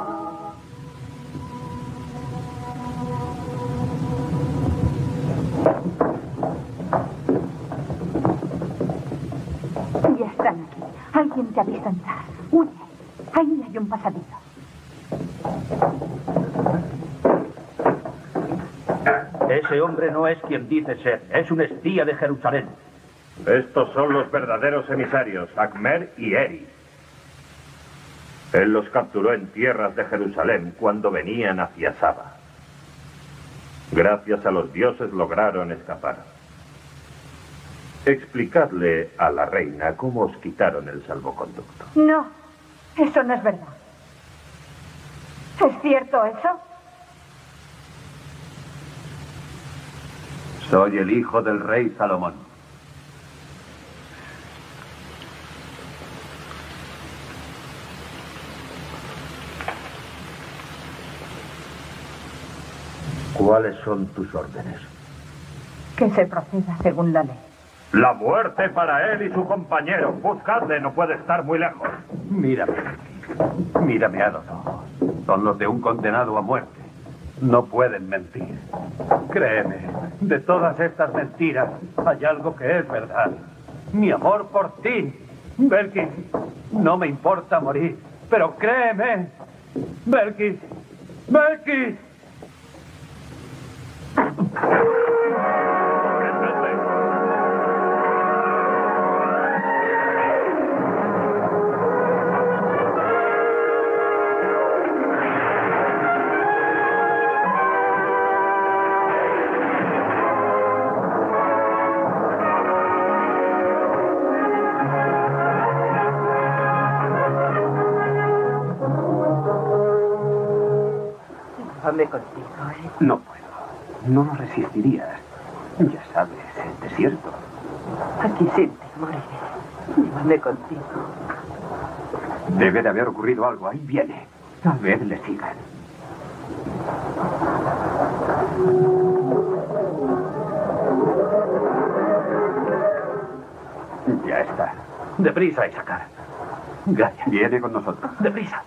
Ya están aquí. Alguien te ha visto entrar. Huye. Ahí hay un pasadizo. Ese hombre no es quien dice ser. Es un espía de Jerusalén. Estos son los verdaderos emisarios, Akmer y Eri. Él los capturó en tierras de Jerusalén cuando venían hacia Saba. Gracias a los dioses lograron escapar. Explicadle a la reina cómo os quitaron el salvoconducto. No, eso no es verdad. ¿Es cierto eso? Soy el hijo del rey Salomón. ¿Cuáles son tus órdenes? Que se proceda según la ley. La muerte para él y su compañero. Buscadle, no puede estar muy lejos. Mírame. Mírame a los ojos. Son los de un condenado a muerte. No pueden mentir. Créeme, de todas estas mentiras hay algo que es verdad. Mi amor por ti. Belkis, no me importa morir, pero créeme. Belkis, Belkis. Dame contigo, ¿eh? No puedo. No lo resistirías. Ya sabes, el desierto. Aquí sí te moriré. Llévame contigo. Debe de haber ocurrido algo. Ahí viene. Tal vez le sigan. Ya está. Deprisa, Isaacar. Gracias. Viene con nosotros. Deprisa.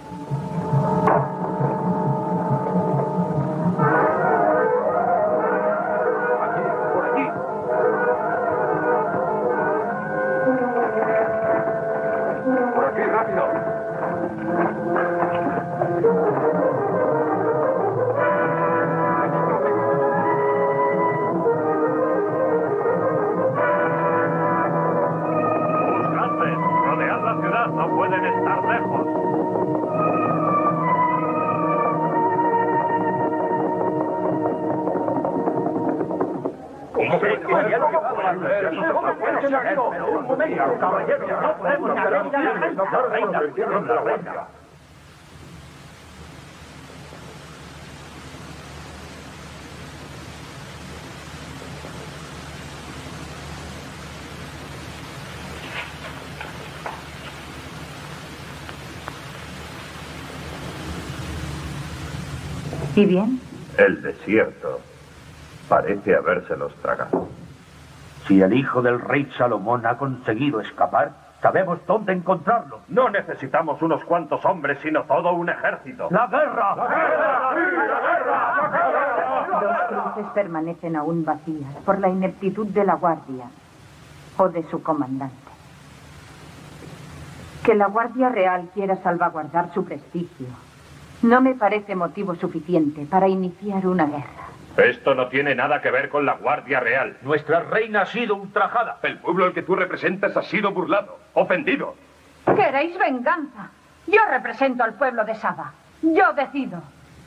¿Y bien? El desierto parece habérselos tragado. Si el hijo del rey Salomón ha conseguido escapar, sabemos dónde encontrarlo. No necesitamos unos cuantos hombres, sino todo un ejército. ¡La guerra! ¡La guerra! ¡La guerra! Dos cruces permanecen aún vacías por la ineptitud de la guardia o de su comandante. Que la Guardia Real quiera salvaguardar su prestigio no me parece motivo suficiente para iniciar una guerra. Esto no tiene nada que ver con la Guardia Real. Nuestra reina ha sido ultrajada. El pueblo al que tú representas ha sido burlado, ofendido. ¿Queréis venganza? Yo represento al pueblo de Saba. Yo decido.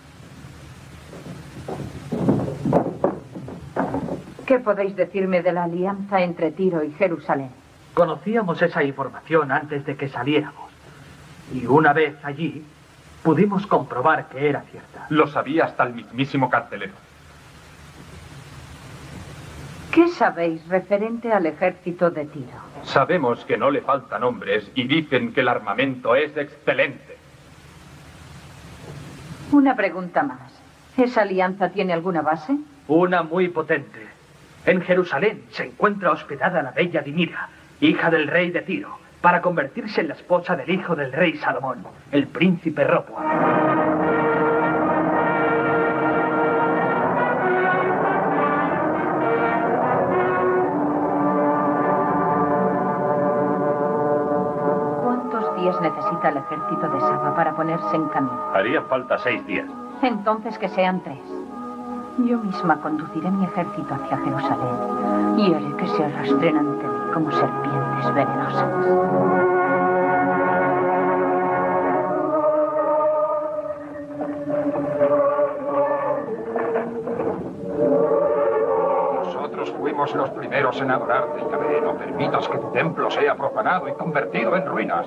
¿Qué podéis decirme de la alianza entre Tiro y Jerusalén? Conocíamos esa información antes de que saliéramos. Y una vez allí, pudimos comprobar que era cierta. Lo sabía hasta el mismísimo carcelero. ¿Qué sabéis referente al ejército de Tiro? Sabemos que no le faltan hombres y dicen que el armamento es excelente. Una pregunta más. ¿Esa alianza tiene alguna base? Una muy potente. En Jerusalén se encuentra hospedada la bella Dimira, hija del rey de Tiro, para convertirse en la esposa del hijo del rey Salomón, el príncipe Roboam. Necesita el ejército de Saba para ponerse en camino. Haría falta 6 días. Entonces que sean 3. Yo misma conduciré mi ejército hacia Jerusalén y haré que se arrastren ante mí como serpientes venenosas. Nosotros fuimos los primeros en adorarte, Yahvé. No permitas que tu templo sea profanado y convertido en ruinas.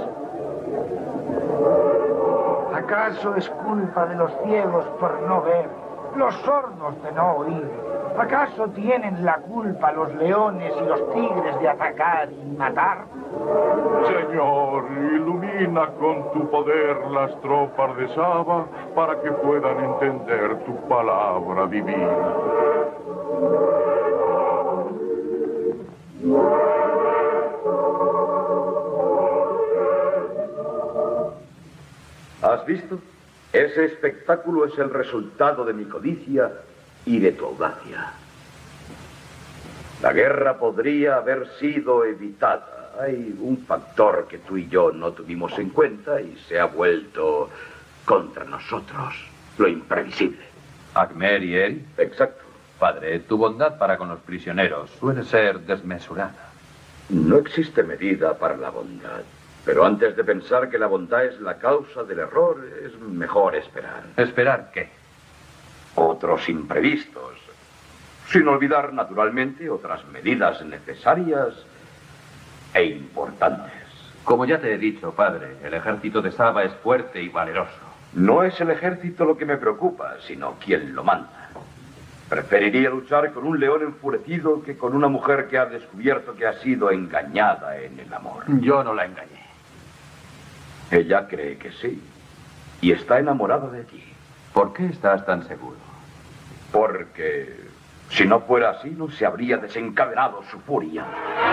¿Acaso es culpa de los ciegos por no ver, los sordos de no oír? ¿Acaso tienen la culpa los leones y los tigres de atacar y matar? Señor, ilumina con tu poder las tropas de Saba para que puedan entender tu palabra divina. ¿Has visto? Ese espectáculo es el resultado de mi codicia y de tu audacia. La guerra podría haber sido evitada. Hay un factor que tú y yo no tuvimos en cuenta y se ha vuelto contra nosotros. Lo imprevisible. ¿Agmer y Eri? Exacto. Padre, tu bondad para con los prisioneros suele ser desmesurada. No existe medida para la bondad. Pero antes de pensar que la bondad es la causa del error, es mejor esperar. ¿Esperar qué? Otros imprevistos. Sin olvidar, naturalmente, otras medidas necesarias e importantes. Como ya te he dicho, padre, el ejército de Saba es fuerte y valeroso. No es el ejército lo que me preocupa, sino quien lo manda. Preferiría luchar con un león enfurecido que con una mujer que ha descubierto que ha sido engañada en el amor. Yo no la engañé. Ella cree que sí. Y está enamorada de ti. ¿Por qué estás tan seguro? Porque si no fuera así, no se habría desencadenado su furia.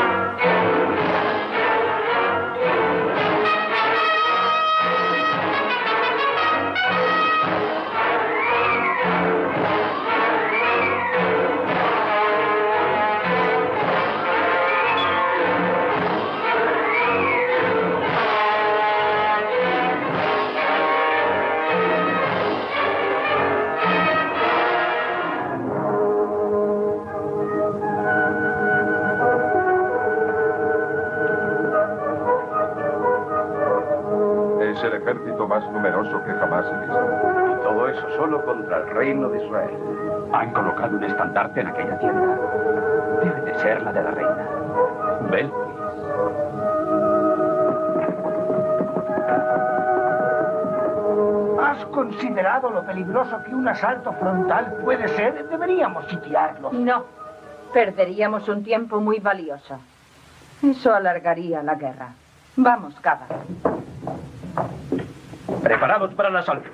Es el ejército más numeroso que jamás he visto. Y todo eso solo contra el reino de Israel. Han colocado un estandarte en aquella tienda. Debe de ser la de la reina. Belkis. ¿Has considerado lo peligroso que un asalto frontal puede ser? Deberíamos sitiarlo. No. Perderíamos un tiempo muy valioso. Eso alargaría la guerra. Vamos, Cava. Preparados para el asalto.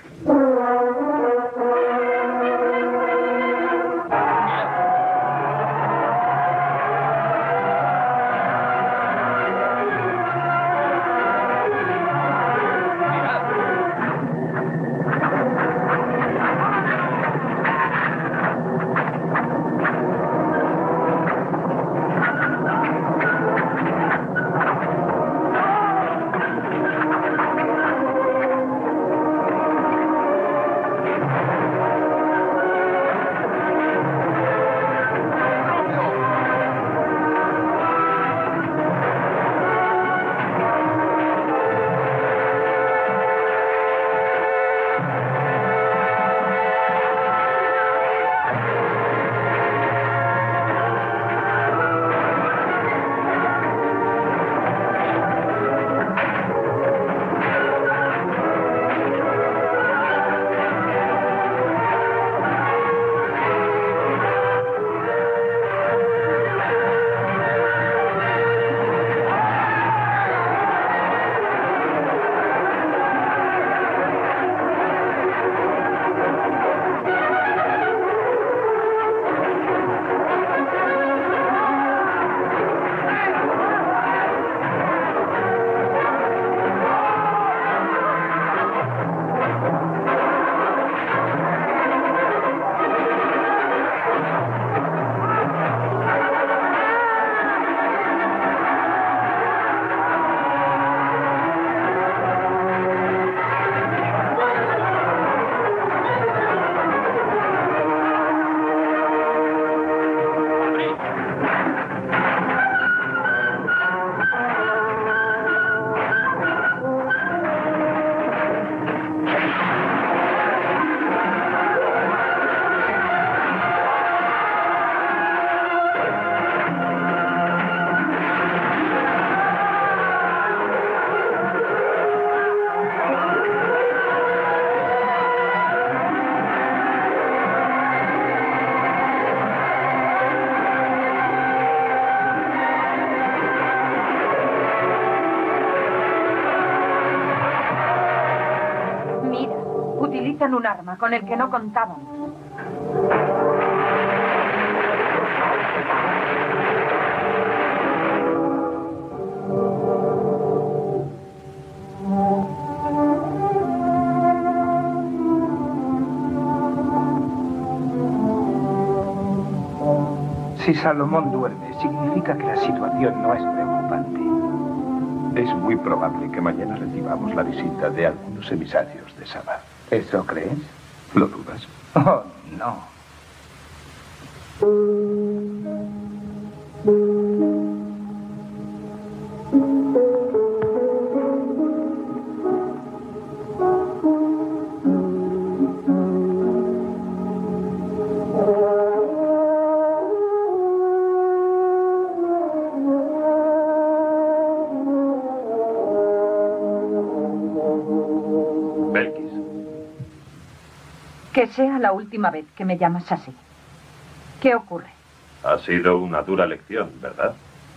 Utilizan un arma con el que no contaban. Si Salomón duerme, significa que la situación no es preocupante. Es muy probable que mañana recibamos la visita de algunos emisarios de Sabá. ¿Eso crees? ¿Lo dudas? Oh, no. Que sea la última vez que me llamas así. ¿Qué ocurre? Ha sido una dura lección, ¿verdad?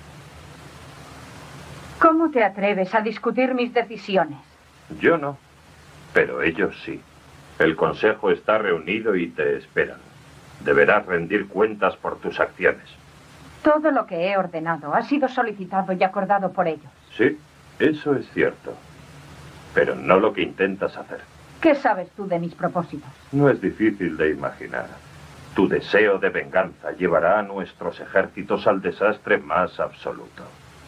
¿Cómo te atreves a discutir mis decisiones? Yo no, pero ellos sí. El consejo está reunido y te esperan. Deberás rendir cuentas por tus acciones. Todo lo que he ordenado ha sido solicitado y acordado por ellos. Sí, eso es cierto. Pero no lo que intentas hacer. ¿Qué sabes tú de mis propósitos? No es difícil de imaginar. Tu deseo de venganza llevará a nuestros ejércitos al desastre más absoluto.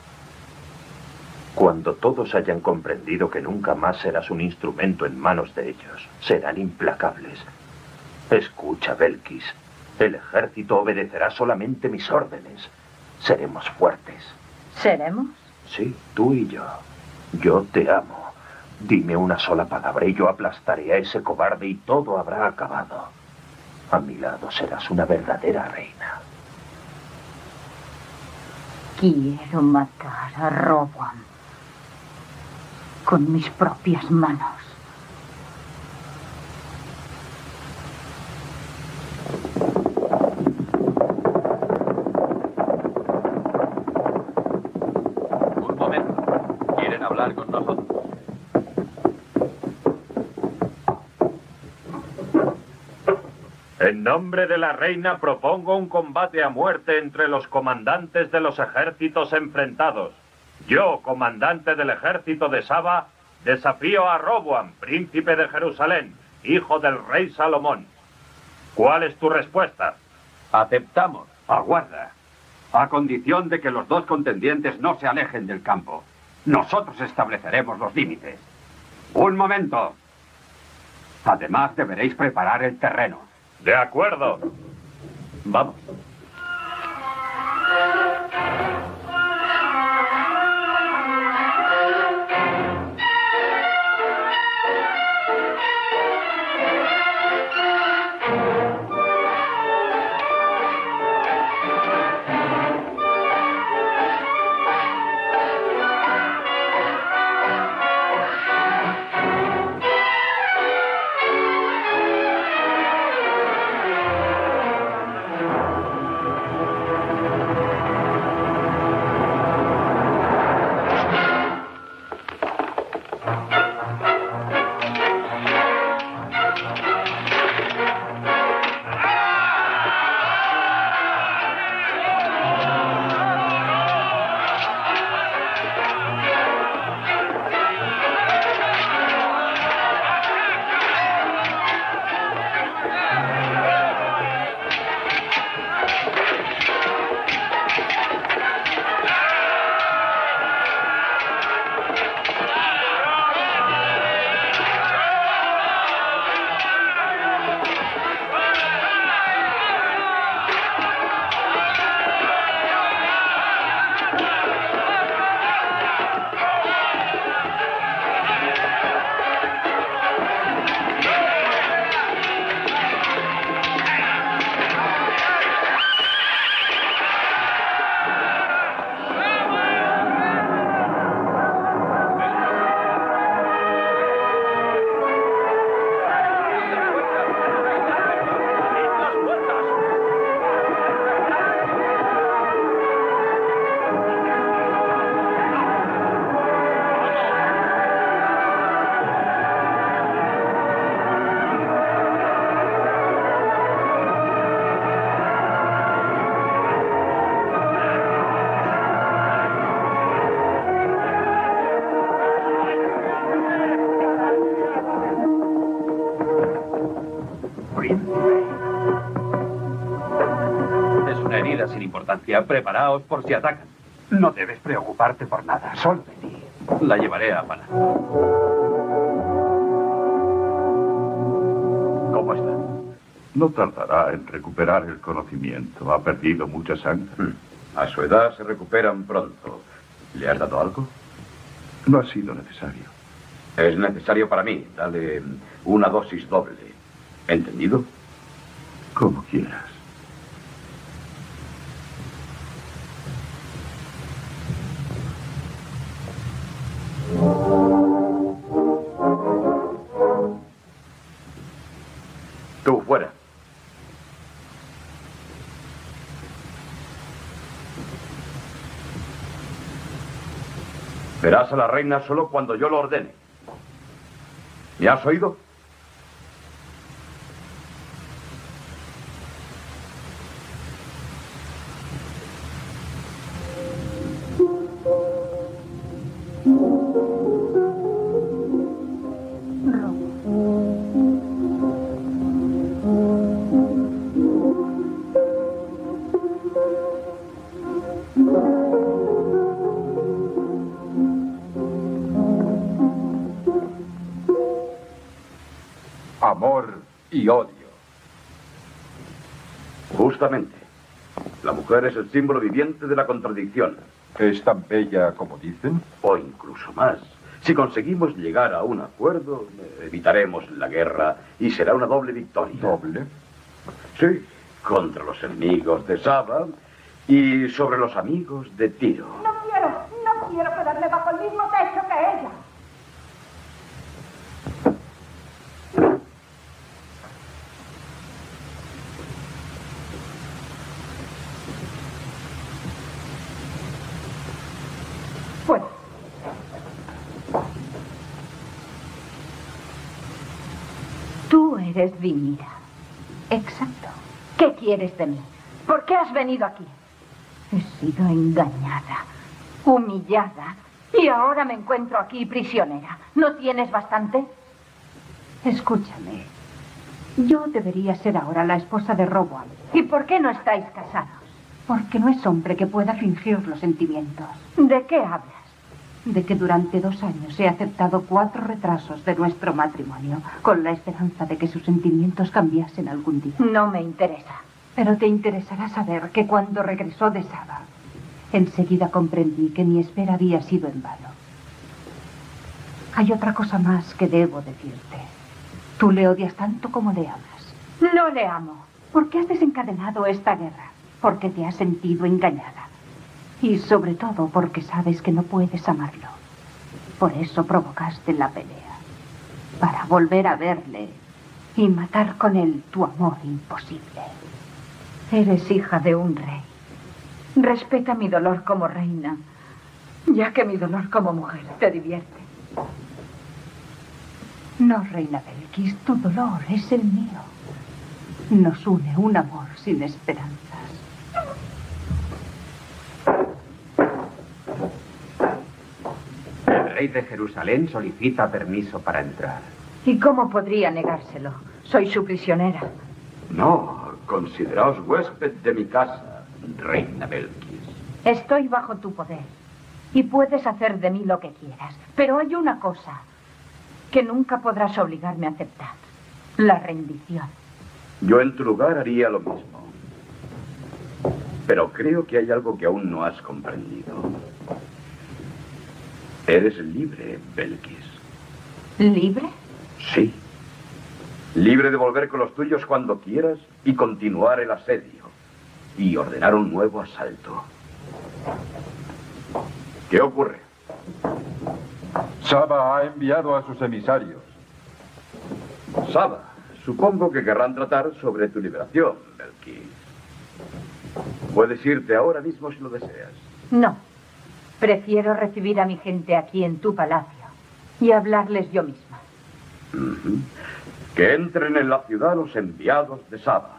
Cuando todos hayan comprendido que nunca más serás un instrumento en manos de ellos, serán implacables. Escucha, Belkis. El ejército obedecerá solamente mis órdenes. Seremos fuertes. ¿Seremos? Sí, tú y yo. Yo te amo. Dime una sola palabra y yo aplastaré a ese cobarde y todo habrá acabado. A mi lado serás una verdadera reina. Quiero matar a Roboam con mis propias manos. Un momento. ¿Quieren hablar con nosotros? En nombre de la reina propongo un combate a muerte entre los comandantes de los ejércitos enfrentados. Yo, comandante del ejército de Saba, desafío a Roboam, príncipe de Jerusalén, hijo del rey Salomón. ¿Cuál es tu respuesta? Aceptamos. Aguarda. A condición de que los dos contendientes no se alejen del campo. Nosotros estableceremos los límites. Un momento. Además, deberéis preparar el terreno. De acuerdo. Vamos. Es una herida sin importancia. Preparaos por si atacan. No debes preocuparte por nada. Solo de ti. La llevaré a Pana. ¿Cómo está? No tardará en recuperar el conocimiento. Ha perdido mucha sangre. A su edad se recuperan pronto. ¿Le has dado algo? No ha sido necesario. Es necesario para mí. Dale una dosis doble. ¿Entendido? Como quieras. Tú, fuera. Verás a la reina solo cuando yo lo ordene. ¿Me has oído? Amor y odio. Justamente. La mujer es el símbolo viviente de la contradicción. ¿Es tan bella como dicen? O incluso más. Si conseguimos llegar a un acuerdo, evitaremos la guerra y será una doble victoria. ¿Doble? Sí, contra los enemigos de Saba y sobre los amigos de Tiro. No quiero quedarme bajo el mismo techo que ella. Bueno. Tú eres Vinira. Exacto. ¿Qué quieres de mí? ¿Por qué has venido aquí? He sido engañada, humillada, y ahora me encuentro aquí prisionera. ¿No tienes bastante? Escúchame. Yo debería ser ahora la esposa de Roboam. ¿Y por qué no estáis casados? Porque no es hombre que pueda fingir los sentimientos. ¿De qué hablas? De que durante 2 años he aceptado 4 retrasos de nuestro matrimonio, con la esperanza de que sus sentimientos cambiasen algún día. No me interesa. Pero te interesará saber que cuando regresó de Saba, enseguida comprendí que mi espera había sido en vano. Hay otra cosa más que debo decirte. Tú le odias tanto como le amas. No le amo. ¿Por qué has desencadenado esta guerra? Porque te has sentido engañada. Y sobre todo porque sabes que no puedes amarlo. Por eso provocaste la pelea. Para volver a verle y matar con él tu amor imposible. Eres hija de un rey. Respeta mi dolor como reina, ya que mi dolor como mujer te divierte. No, reina Belkis, tu dolor es el mío. Nos une un amor sin esperanzas. El rey de Jerusalén solicita permiso para entrar. ¿Y cómo podría negárselo? Soy su prisionera. No, consideraos huésped de mi casa, reina Belkis. Estoy bajo tu poder y puedes hacer de mí lo que quieras. Pero hay una cosa que nunca podrás obligarme a aceptar. La rendición. Yo en tu lugar haría lo mismo. Pero creo que hay algo que aún no has comprendido. Eres libre, Belkis. ¿Libre? Sí. Libre de volver con los tuyos cuando quieras y continuar el asedio. Y ordenar un nuevo asalto. ¿Qué ocurre? Saba ha enviado a sus emisarios. Saba, supongo que querrán tratar sobre tu liberación, Belkis. Puedes irte ahora mismo si lo deseas. No. Prefiero recibir a mi gente aquí en tu palacio y hablarles yo misma. Que entren en la ciudad los enviados de Saba.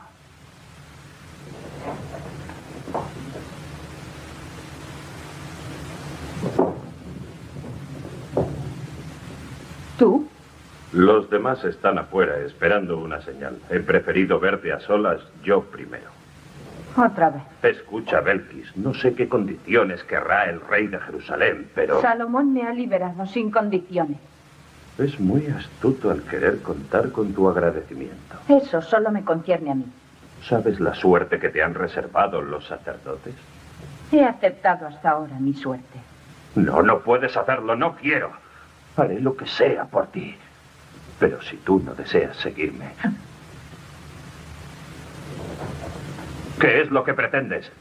¿Tú? Los demás están afuera esperando una señal. He preferido verte a solas yo primero. Otra vez. Escucha, Belkis, no sé qué condiciones querrá el rey de Jerusalén, pero... Salomón me ha liberado sin condiciones. Es muy astuto al querer contar con tu agradecimiento. Eso solo me concierne a mí. ¿Sabes la suerte que te han reservado los sacerdotes? He aceptado hasta ahora mi suerte. No, no puedes hacerlo, no quiero. Haré lo que sea por ti. Pero si tú no deseas seguirme... ¿Qué es lo que pretendes?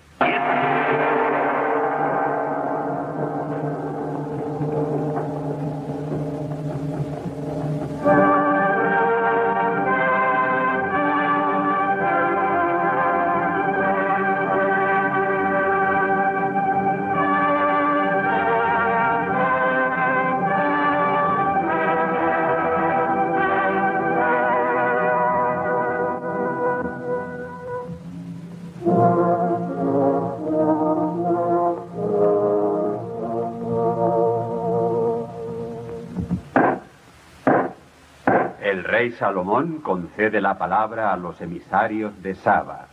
El rey Salomón concede la palabra a los emisarios de Saba.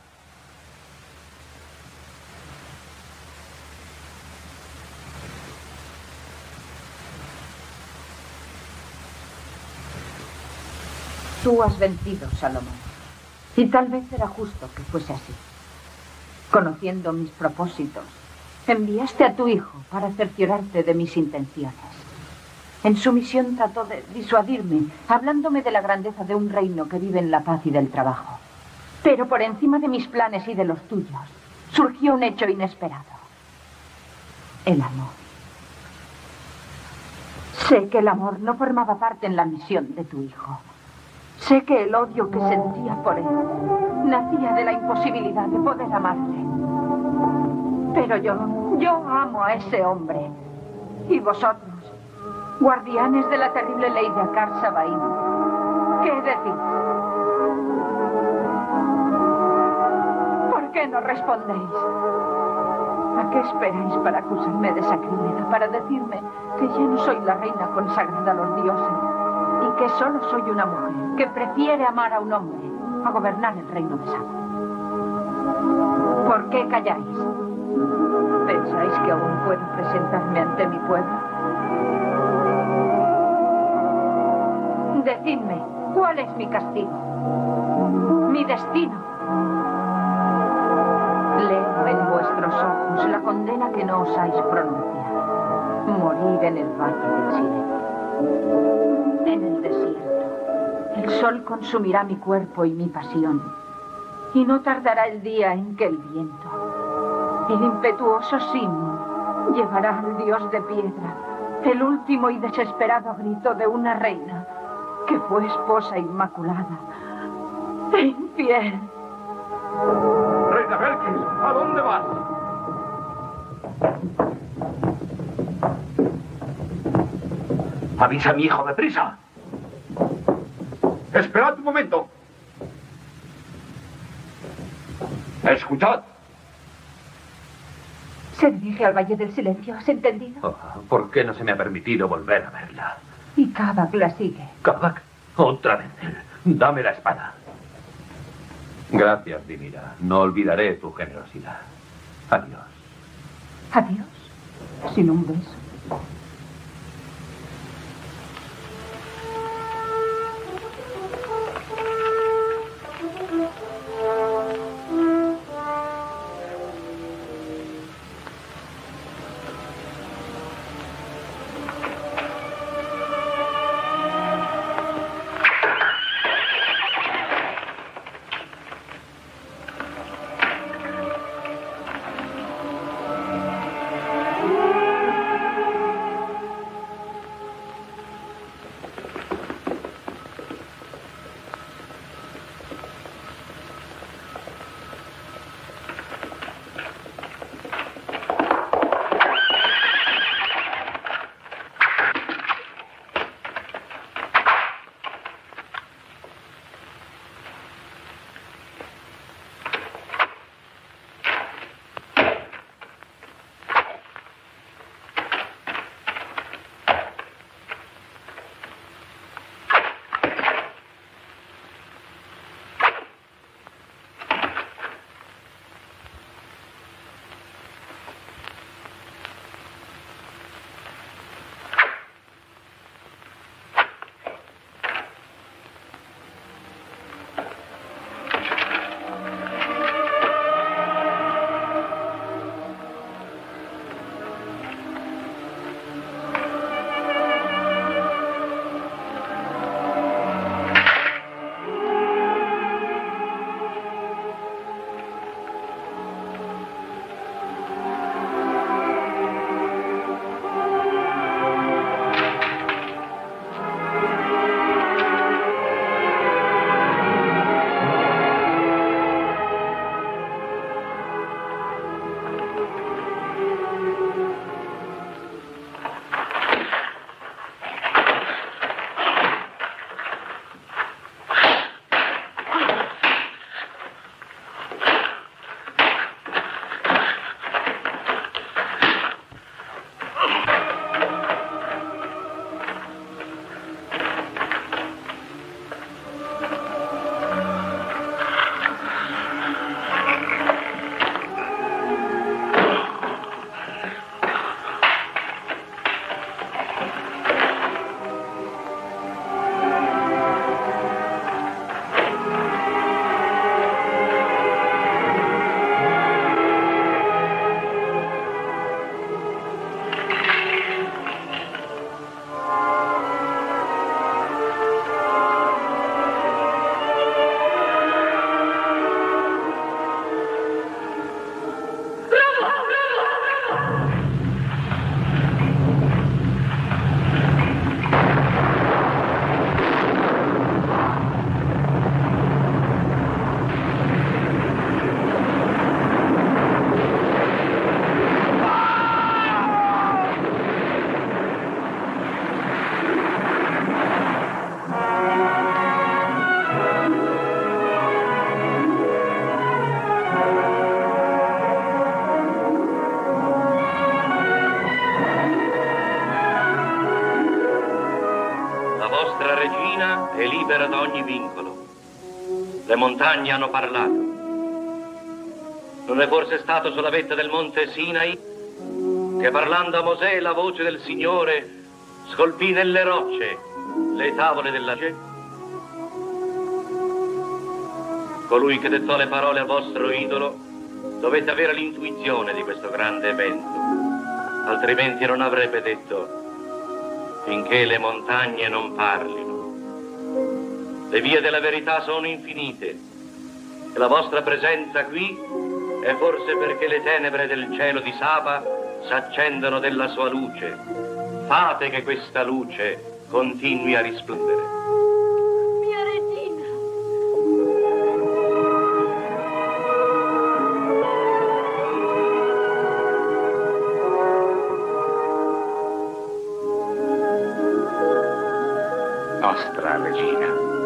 Tú has vencido, Salomón. Y tal vez era justo que fuese así. Conociendo mis propósitos, enviaste a tu hijo para cerciorarte de mis intenciones. En su misión trató de disuadirme, hablándome de la grandeza de un reino que vive en la paz y del trabajo. Pero por encima de mis planes y de los tuyos, surgió un hecho inesperado. El amor. Sé que el amor no formaba parte en la misión de tu hijo. Sé que el odio que sentía por él nacía de la imposibilidad de poder amarle. Pero yo amo a ese hombre. Y vosotros, guardianes de la terrible ley de Akar Sabaim, ¿qué decís? ¿Por qué no respondéis? ¿A qué esperáis para acusarme de sacrilegio? Para decirme que ya no soy la reina consagrada a los dioses y que solo soy una mujer que prefiere amar a un hombre a gobernar el reino de Saba. ¿Por qué calláis? ¿Pensáis que aún puedo presentarme ante mi pueblo? Decidme, ¿cuál es mi castigo? Mi destino. Leo en vuestros ojos la condena que no osáis pronunciar. Morir en el valle del silencio. En el desierto. El sol consumirá mi cuerpo y mi pasión. Y no tardará el día en que el viento, el impetuoso Sim, llevará al dios de piedra el último y desesperado grito de una reina que fue esposa inmaculada e infiel. Reina Belkis, ¿a dónde vas? Avisa a mi hijo, deprisa. Esperad un momento. Escuchad. Se dirige al Valle del Silencio, ¿has entendido? Oh, ¿por qué no se me ha permitido volver a verla? Y Kavak la sigue. ¿Kavak? Otra vez él. Dame la espada. Gracias, Dimira. No olvidaré tu generosidad. Adiós. Adiós. Sin un beso. La vostra regina è libera da ogni vincolo. Le montagne hanno parlato. Non è forse stato sulla vetta del monte Sinai che parlando a Mosè la voce del Signore scolpì nelle rocce le tavole della legge? Colui che dettò le parole al vostro idolo dovette avere l'intuizione di questo grande evento, altrimenti non avrebbe detto finché le montagne non parlino. Le vie della verità sono infinite e la vostra presenza qui è forse perché le tenebre del cielo di Saba s'accendono della sua luce. Fate che questa luce continui a risplendere. Mia regina! Nostra regina.